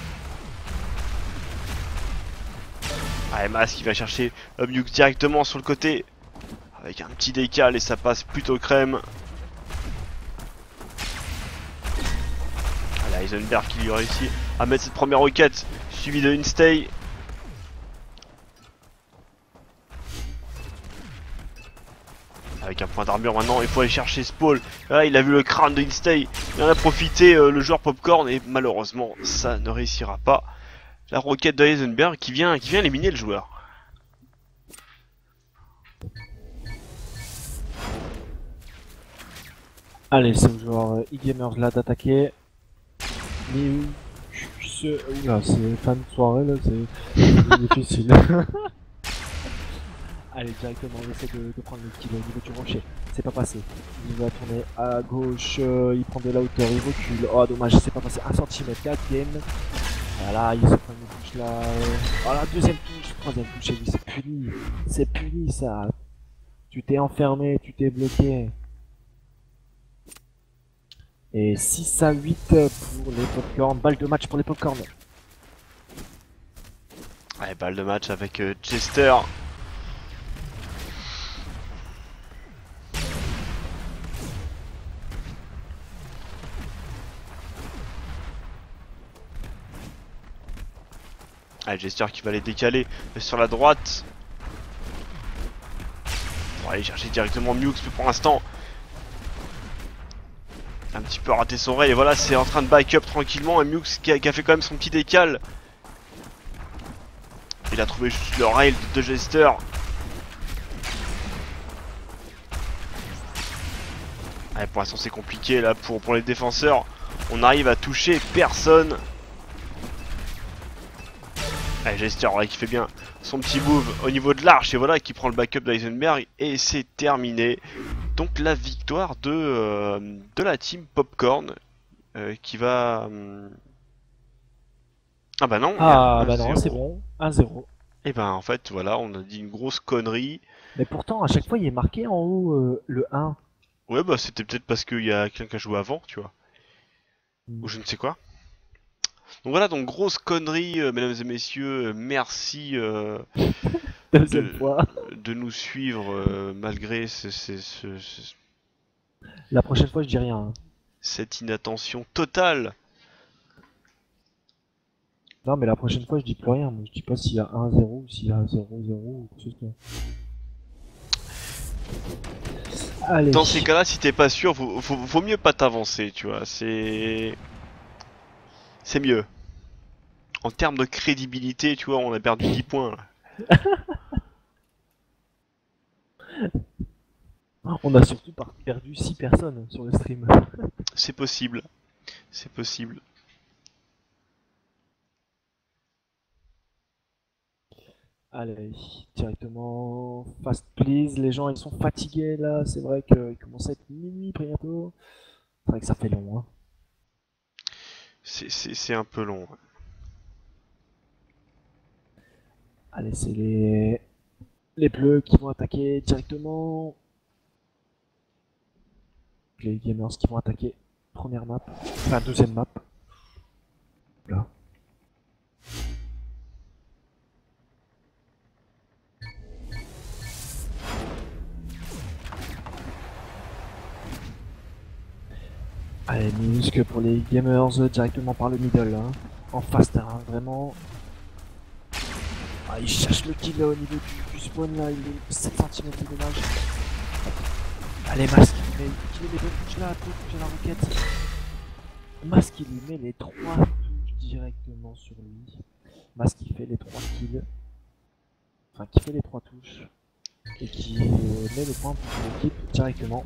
Allez, Mas qui va chercher Muk directement sur le côté. Avec un petit décal et ça passe plutôt crème. Allez, Heisenberg qui lui réussit à mettre cette première roquette, suivie de Instay. Avec un point d'armure maintenant, il faut aller chercher Spawn. Là, il a vu le crâne de Instay. Il en a profité le joueur Popcorn et malheureusement, ça ne réussira pas. La roquette de Heisenberg qui vient éliminer le joueur. Allez, c'est le joueur e-gamers là d'attaquer. Mais oula, c'est fin de soirée là, c'est difficile. Allez, directement, on essaie de prendre le kill au niveau du rocher. C'est pas passé. Il va tourner à gauche, il prend de la hauteur, il recule. Oh, dommage, c'est pas passé. 1 cm, 4 games. Voilà, il se prend une touche là. Voilà, deuxième touche, troisième touche, et lui, c'est puni. C'est puni ça. Tu t'es enfermé, tu t'es bloqué. Et 6-8 pour les Popcorn. Balle de match pour les Popcorn. Allez, balle de match avec Jester. Allez, Jester qui va les décaler sur la droite. On va aller chercher directement Mewx, mais pour l'instant, un petit peu raté son rail. Et voilà, c'est en train de back up tranquillement. Et Mewx qui a fait quand même son petit décal. Il a trouvé juste le rail de Jester. Allez, pour l'instant, c'est compliqué là pour les défenseurs. On arrive à toucher personne. Allez, Jester ouais, qui fait bien son petit move au niveau de l'arche et voilà qui prend le backup d'Eisenberg et c'est terminé. Donc la victoire de la team Popcorn qui va... Ah bah non, Ah bah non, c'est bon, 1-0. Et ben en fait voilà, on a dit une grosse connerie. Mais pourtant, à chaque fois, il est marqué en haut le 1. Ouais bah c'était peut-être parce qu'il y a quelqu'un qui a joué avant, tu vois. Ou je ne sais quoi. Donc voilà, donc grosse connerie, mesdames et messieurs, merci Deuxième fois. de nous suivre malgré La prochaine fois, je dis rien. Hein. cette inattention totale. Non, mais la prochaine fois, je dis plus rien. Moi, je dis pas s'il y a 1-0 ou s'il y a 0-0 ou quoi que ce soit. Allez. Dans ces cas-là, si t'es pas sûr, vaut mieux pas t'avancer, tu vois, c'est mieux. En termes de crédibilité, tu vois, on a perdu 10 points là. On a surtout perdu 6 personnes sur le stream. C'est possible. C'est possible. Allez, directement fast please. Les gens ils sont fatigués là. C'est vrai qu'il commence à être minuit bientôt. C'est vrai que ça fait long. Hein. C'est un peu long. Allez, c'est les bleus qui vont attaquer directement. Les gamers qui vont attaquer première map. Enfin deuxième map. Là. Allez, minusque pour les gamers directement par le middle, hein. En fast, hein, vraiment. Ah, il cherche le kill au niveau du spawn là, il est 7 cm de dommage. Allez, Masque, il met les bonnes touches là, touche à la roquette. Masque, il lui met les 3 touches directement sur lui. Masque, il fait les 3 kills. Enfin, qui fait les 3 touches. Et qui met le point pour l'équipe directement.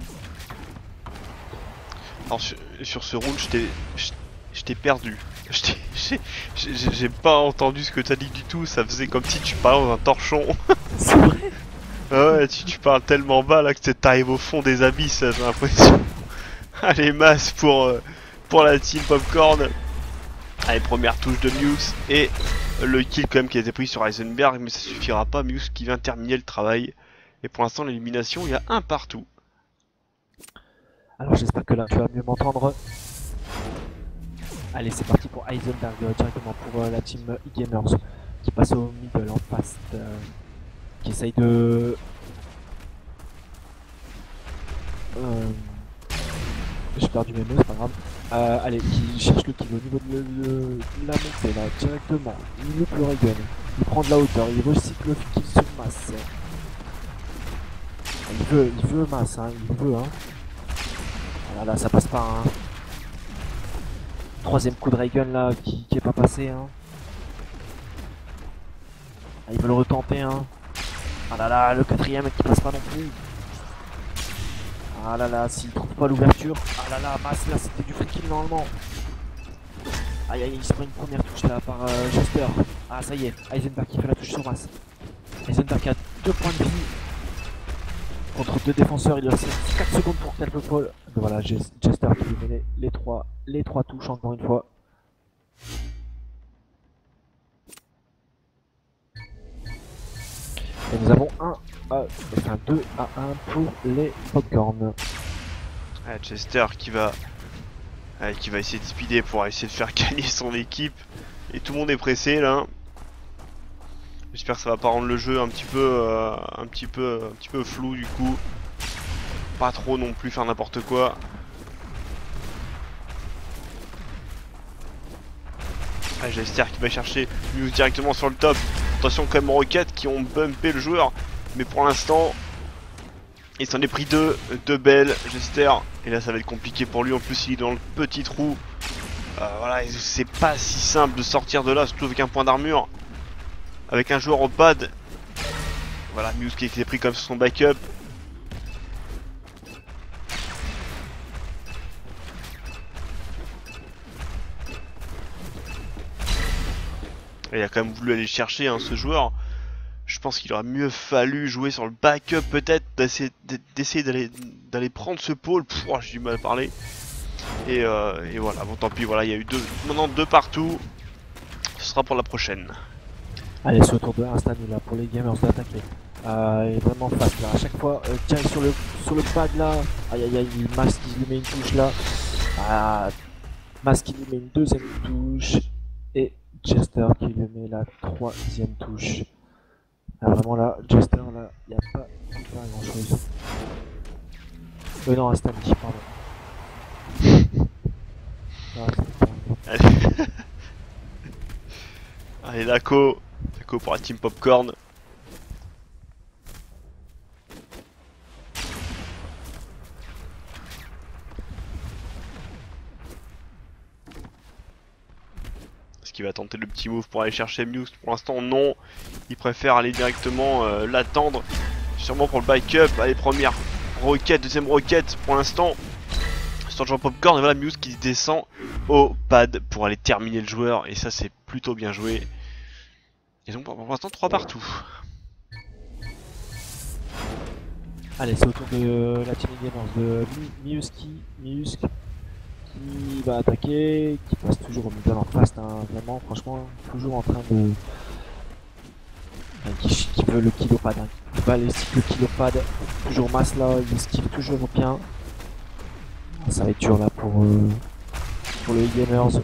Alors sur ce round, je t'ai perdu. J'ai pas entendu ce que t'as dit du tout, ça faisait comme si tu parlais dans un torchon. C'est vrai. Ouais, tu parles tellement bas là que t'arrives au fond des abysses, j'ai l'impression. Allez, masse pour la team Popcorn. Allez, première touche de Mewx et le kill quand même qui a été pris sur Eisenberg, mais ça suffira pas. Mewx qui vient terminer le travail. Et pour l'instant, l'élimination, il y a un partout. Alors j'espère que là tu vas mieux m'entendre. Allez, c'est parti pour Eisenberg directement pour la team Gamers qui passe au middle en fast, qui essaye de... J'ai perdu mes mots, c'est pas grave. Allez, qui cherche le kill au niveau de la montée là, directement. Il loupe le Reagan, il prend de la hauteur, il recycle le kill sur masse. Il veut masse, hein, il veut, hein. Voilà, là ça passe pas, hein. Troisième coup de Reagan là qui est pas passé, hein. Ah, il veut le retenter, hein. Ah là là, le quatrième qui passe pas non plus. Ah là là, s'il trouve pas l'ouverture. Ah là là, masse là, c'était du free kill normalement. Aïe aïe, il se prend une première touche là par Jester. Ah ça y est, Eisenberg qui fait la touche sur masse. Eisenberg qui a 2 points de vie. Contre 2 défenseurs, il lui reste 4 secondes pour taper le pôle. Voilà, Jester qui lui met les 3 touches encore une fois. Et nous avons 2 à 1 pour les Popcorn. Ah, Jester qui va essayer de speeder pour essayer de faire gagner son équipe. Et tout le monde est pressé là. J'espère que ça va pas rendre le jeu un petit peu flou du coup. Pas trop non plus faire n'importe quoi. Ah, Jester qui va chercher Muse directement sur le top. Attention quand même aux roquettes qui ont bumpé le joueur. Mais pour l'instant, il s'en est pris deux belles, Jester. Et là ça va être compliqué pour lui, en plus il est dans le petit trou. Voilà, c'est pas si simple de sortir de là, surtout avec un point d'armure. Avec un joueur au pad. Voilà, Muse qui est pris comme son backup. Et il a quand même voulu aller chercher hein, ce joueur. Je pense qu'il aurait mieux fallu jouer sur le backup peut-être, d'essayer d'aller prendre ce pôle. J'ai du mal à parler. Et voilà, bon tant pis, voilà, il y a eu maintenant deux partout. Ce sera pour la prochaine. Allez, c'est au tour de Instan là pour les gamers d'attaquer. Il est vraiment fast là. À chaque fois, tiens sur le pad là. Aïe aïe aïe, Mask il lui met une touche là. Mask il lui met une deuxième touche. Et Jester qui lui met la troisième touche. Vraiment là, Jester là, il n'y a pas grand chose. Non, Instan, pardon. Allez, allez Laco pour la team Popcorn. Est-ce qu'il va tenter le petit move pour aller chercher Muse? Pour l'instant non, il préfère aller directement l'attendre, sûrement pour le backup. Allez, première roquette, deuxième roquette pour l'instant sur Jean Popcorn. Et voilà Muse qui descend au pad pour aller terminer le joueur, et ça c'est plutôt bien joué. Et donc pour l'instant 3 partout. Allez, c'est au tour de la team gamers de Miusk qui va attaquer, qui passe toujours au middle en fast, hein, vraiment, franchement, toujours en train de... qui veut le kilopad, hein, qui va aller le kilopad, toujours masse là, il esquive toujours bien. Ça va être dur là pour les gamers.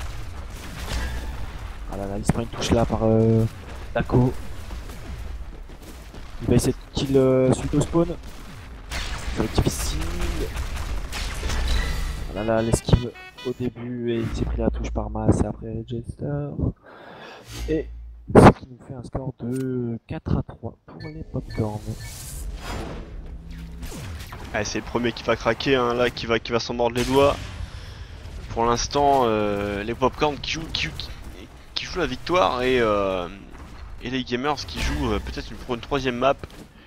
Ah là là, il se prend une touche là par Laco. Il va essayer de kill suite au spawn. Ça va être difficile. Ah là là, l'esquive au début et il s'est pris la touche par masse et après Jester. Et ce qui nous fait un score de 4-3 pour les Popcorn. Allez, c'est le premier qui va craquer, hein, là, qui va s'en mordre les doigts. Pour l'instant, les Popcorn qui jouent la victoire et les gamers qui jouent peut-être pour une troisième map.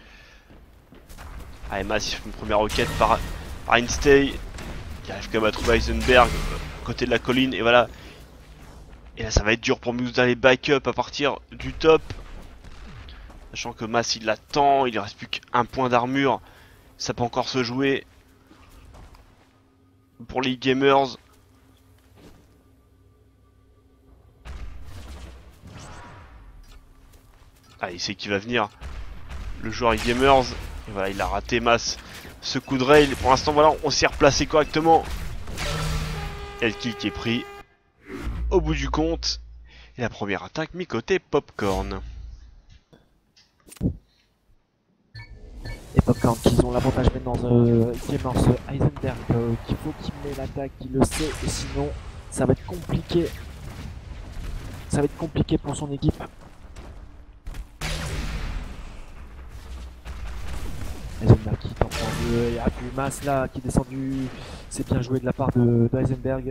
Allez, Mass il fait une première roquette par Instay. Il arrive quand même à trouver Heisenberg à côté de la colline, et voilà. Et là ça va être dur pour Muse d'aller backup à partir du top. Sachant que Mass il l'attend, il ne reste plus qu'un point d'armure. Ça peut encore se jouer pour les gamers. Ah, il sait qu'il va venir le joueur gamers. Et voilà, il a raté Mass ce coup de rail. Pour l'instant, voilà, on s'est replacé correctement. Et le kill qui est pris au bout du compte. Et la première attaque mis côté Popcorn. Et Popcorn qui ont l'avantage maintenant gamers Heisenberg qu'il faut qu'il met l'attaque, il le sait, et sinon ça va être compliqué. Ça va être compliqué pour son équipe. Heisenberg qui tente en deux, il y a plus Mass là qui est descendu, c'est bien joué de la part de Heisenberg.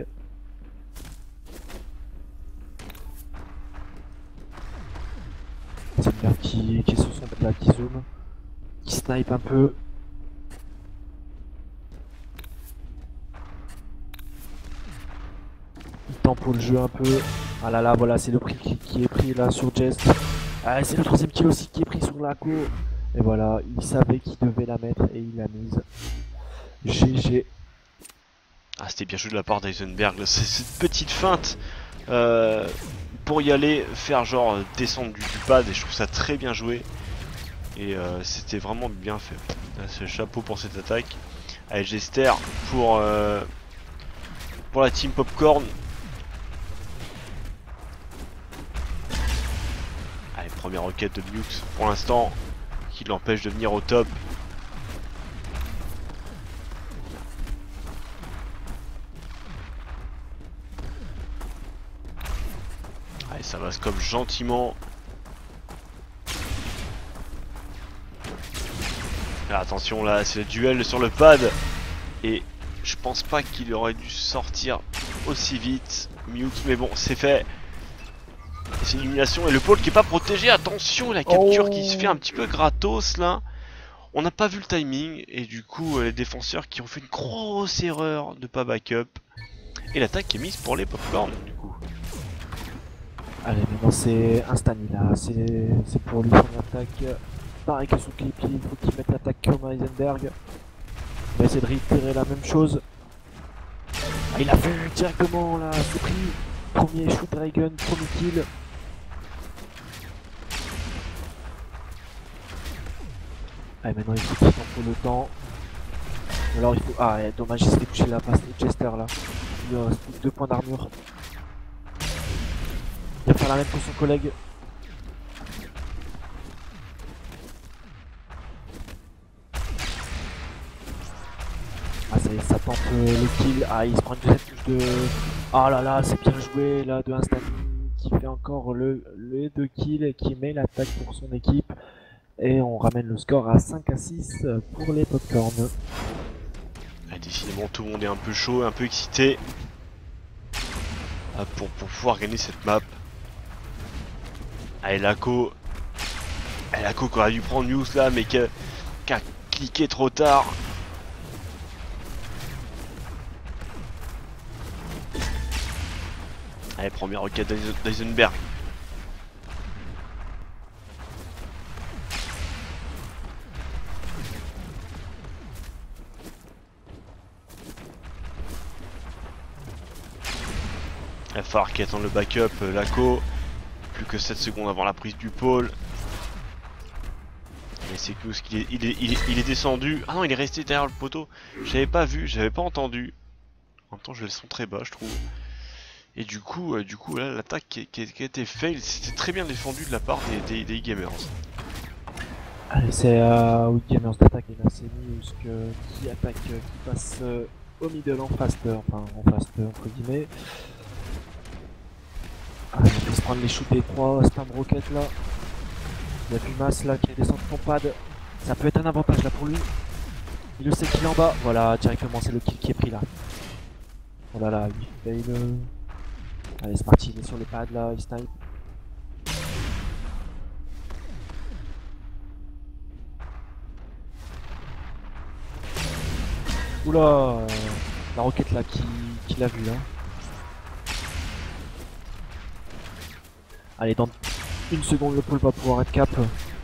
Heisenberg qui est sur son bête là, qui zoome, qui snipe un peu. Il tempo le jeu un peu. Ah là là, voilà, c'est le prix qui est pris là sur Jest. Ah, c'est le troisième kill aussi qui est pris sur Laco. Et voilà, il savait qu'il devait la mettre et il l'a mise. GG. Ah, c'était bien joué de la part d'Eisenberg. C'est cette petite feinte pour y aller, faire genre descendre du pad, et je trouve ça très bien joué. Et c'était vraiment bien fait. C'est chapeau pour cette attaque. Allez, Jester pour la team Popcorn. Allez, première roquette de Nukes pour l'instant qui l'empêche de venir au top. ça va scope gentiment. Là, attention là, c'est le duel sur le pad. Et je pense pas qu'il aurait dû sortir aussi vite. Mute, mais bon, c'est fait. C'est une illumination et le pôle qui est pas protégé. Attention, la capture qui se fait un petit peu gratos là. On n'a pas vu le timing et du coup les défenseurs qui ont fait une grosse erreur de pas backup. Et l'attaque est mise pour les popcorn du coup. Allez, maintenant c'est Instani là, c'est pour lui son attaque. Pareil que sous Clippy, il faut qu'il mette l'attaque comme Heisenberg. On va essayer de réitérer la même chose. Ah, il a fait directement là, c'est pris. Premier shoot Dragon, premier kill. Allez, maintenant il faut qu'il s'en faut le temps. Ou alors il faut. Ah, ouais, dommage, il s'est touché la passe de Chester là. Il lui reste plus que 2 points d'armure. Il va faire la même pour son collègue. Ah, ça y est, ça tente le kill. Ah, il se prend une deuxième touche de. Ah là là, c'est bien joué là de Instani qui fait encore les 2 kills et qui met l'attaque pour son équipe. Et on ramène le score à 5-6 pour les popcorn. Ah, décidément, tout le monde est un peu chaud, un peu excité pour pouvoir gagner cette map. Allez, Laco. Laco qui aurait dû prendre News là, mais qui a cliqué trop tard. Allez, première roquette d'Eisenberg. Il va falloir qu'il attende le backup, Laco. Plus que 7 secondes avant la prise du pôle. Mais c'est que il est descendu. Ah non, il est resté derrière le poteau. J'avais pas vu, j'avais pas entendu. En même temps, je le sens très bas, je trouve. Et du coup là, l'attaque qui a été fail, c'était très bien défendu de la part des gamers. Allez, c'est oui, gamers d'attaque et là c'est News qui attaque, qui passe au middle en fast, enfin en fast entre guillemets. Allez, on peut se prendre les shoots des 3 spam rocket là. Il y a Pumas là qui descend de son pad. Ça peut être un avantage là pour lui. Il le sait qu'il est en bas. Voilà, directement c'est le kill qui est pris là. Oh là là, il fail. Allez, c'est parti, il est sur les pads là, il snipe. Oula, la roquette là qui l'a vu là. Allez, dans une seconde le pôle va pouvoir être cap.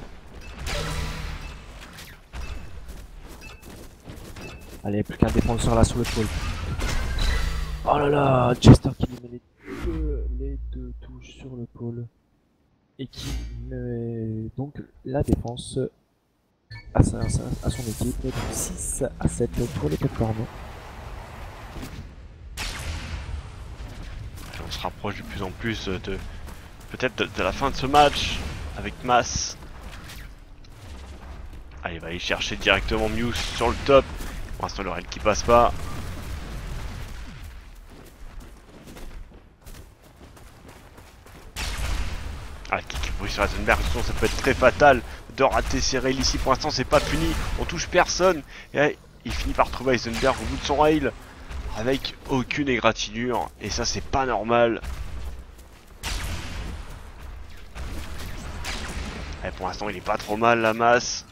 Allez, plus qu'un défenseur là sur le pôle. Oh là là, Chester qui lui met les deux touches sur le pôle. Et qui met donc la défense à son équipe. Donc 6-7 pour les popcorn. On se rapproche de plus en plus de peut-être de la fin de ce match avec Mas. Allez, il va aller chercher directement Muse sur le top. Pour l'instant, le raid qui passe pas. Ah, kick bruit sur Heisenberg, sinon ça peut être très fatal de rater ses rails ici. Pour l'instant, c'est pas puni. On touche personne. Et là, il finit par trouver Heisenberg au bout de son rail avec aucune égratignure. Et ça, c'est pas normal. Et pour l'instant, il est pas trop mal, la masse.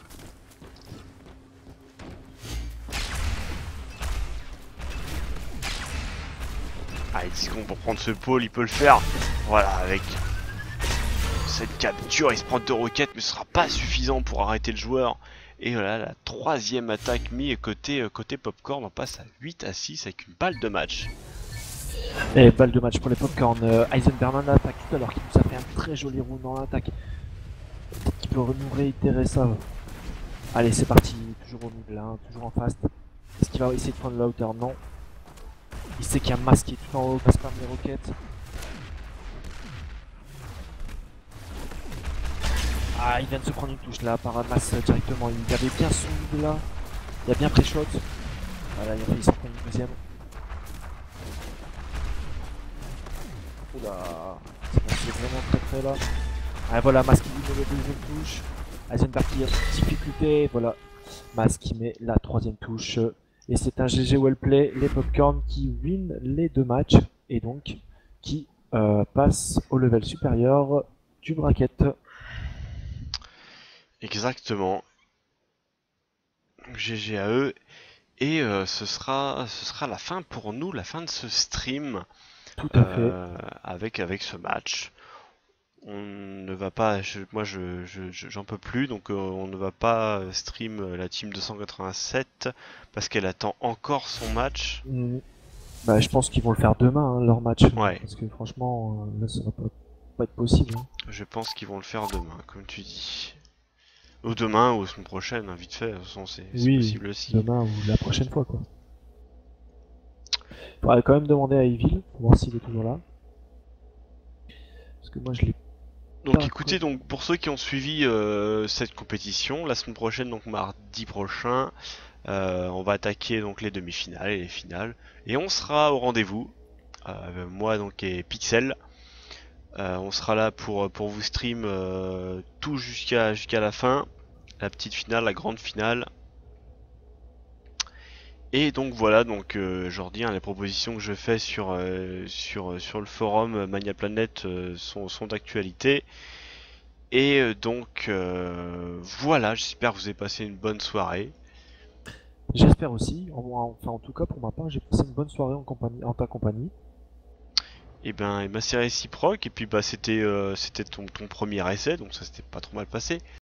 Allez, 10 secondes pour prendre ce pôle, il peut le faire. Voilà, avec cette capture, il se prend 2 roquettes, mais ce sera pas suffisant pour arrêter le joueur. Et voilà, la 3ème attaque mise côté popcorn, on passe à 8-6 avec une balle de match. Et balle de match pour les popcorn. Heisenberg en attaque tout à l'heure qui nous a fait un très joli round dans l'attaque. Qui peut nous réitérer ça. Allez, c'est parti, toujours au milieu là, toujours en fast. Est-ce qu'il va essayer de prendre la hauteur? Non. Il sait qu'il y a un masque qui est tout en haut, passe par les roquettes. Ah, il vient de se prendre une touche là par un masse directement. Il avait bien son mid là. Il a bien pré-shot. Voilà, il a failli s'en prendre une deuxième. Oula, c'est bon, c'est vraiment très très là. Ah, voilà, Mas qui met la deuxième touche. Heisenberg qui est en difficulté. Voilà, Mas qui met la troisième touche. Et c'est un GG well play. Les Popcorn qui win les 2 matchs. Et donc qui passe au level supérieur du bracket. Exactement. GG à eux. Et ce sera la fin pour nous, la fin de ce stream Tout à fait. avec ce match. On ne va pas, j'en peux plus, donc on ne va pas stream la team 287 parce qu'elle attend encore son match. Bah, je pense qu'ils vont le faire demain, hein, leur match. Ouais. Parce que franchement, là, ça va pas être possible. Hein. Je pense qu'ils vont le faire demain, comme tu dis. Ou demain, ou la semaine prochaine, hein, vite fait, de toute façon c'est Oui, possible aussi. demain ou la prochaine fois, quoi. Faudrait quand même demander à Evil pour voir s'il est toujours là. Parce que moi, je l'ai. Donc D'accord. écoutez, donc pour ceux qui ont suivi cette compétition, la semaine prochaine, donc mardi prochain, on va attaquer donc les demi-finales et les finales, et on sera au rendez-vous. Moi donc et Pixel, on sera là pour vous stream tout jusqu'à la fin, la petite finale, la grande finale. Et donc voilà, donc Jordi, hein, les propositions que je fais sur le forum Mania Planet sont d'actualité. Et donc voilà, j'espère que vous avez passé une bonne soirée. J'espère aussi. Enfin, en tout cas, pour ma part, j'ai passé une bonne soirée en ta compagnie. Et ben c'est réciproque, et puis bah c'était ton premier essai, donc ça s'était pas trop mal passé.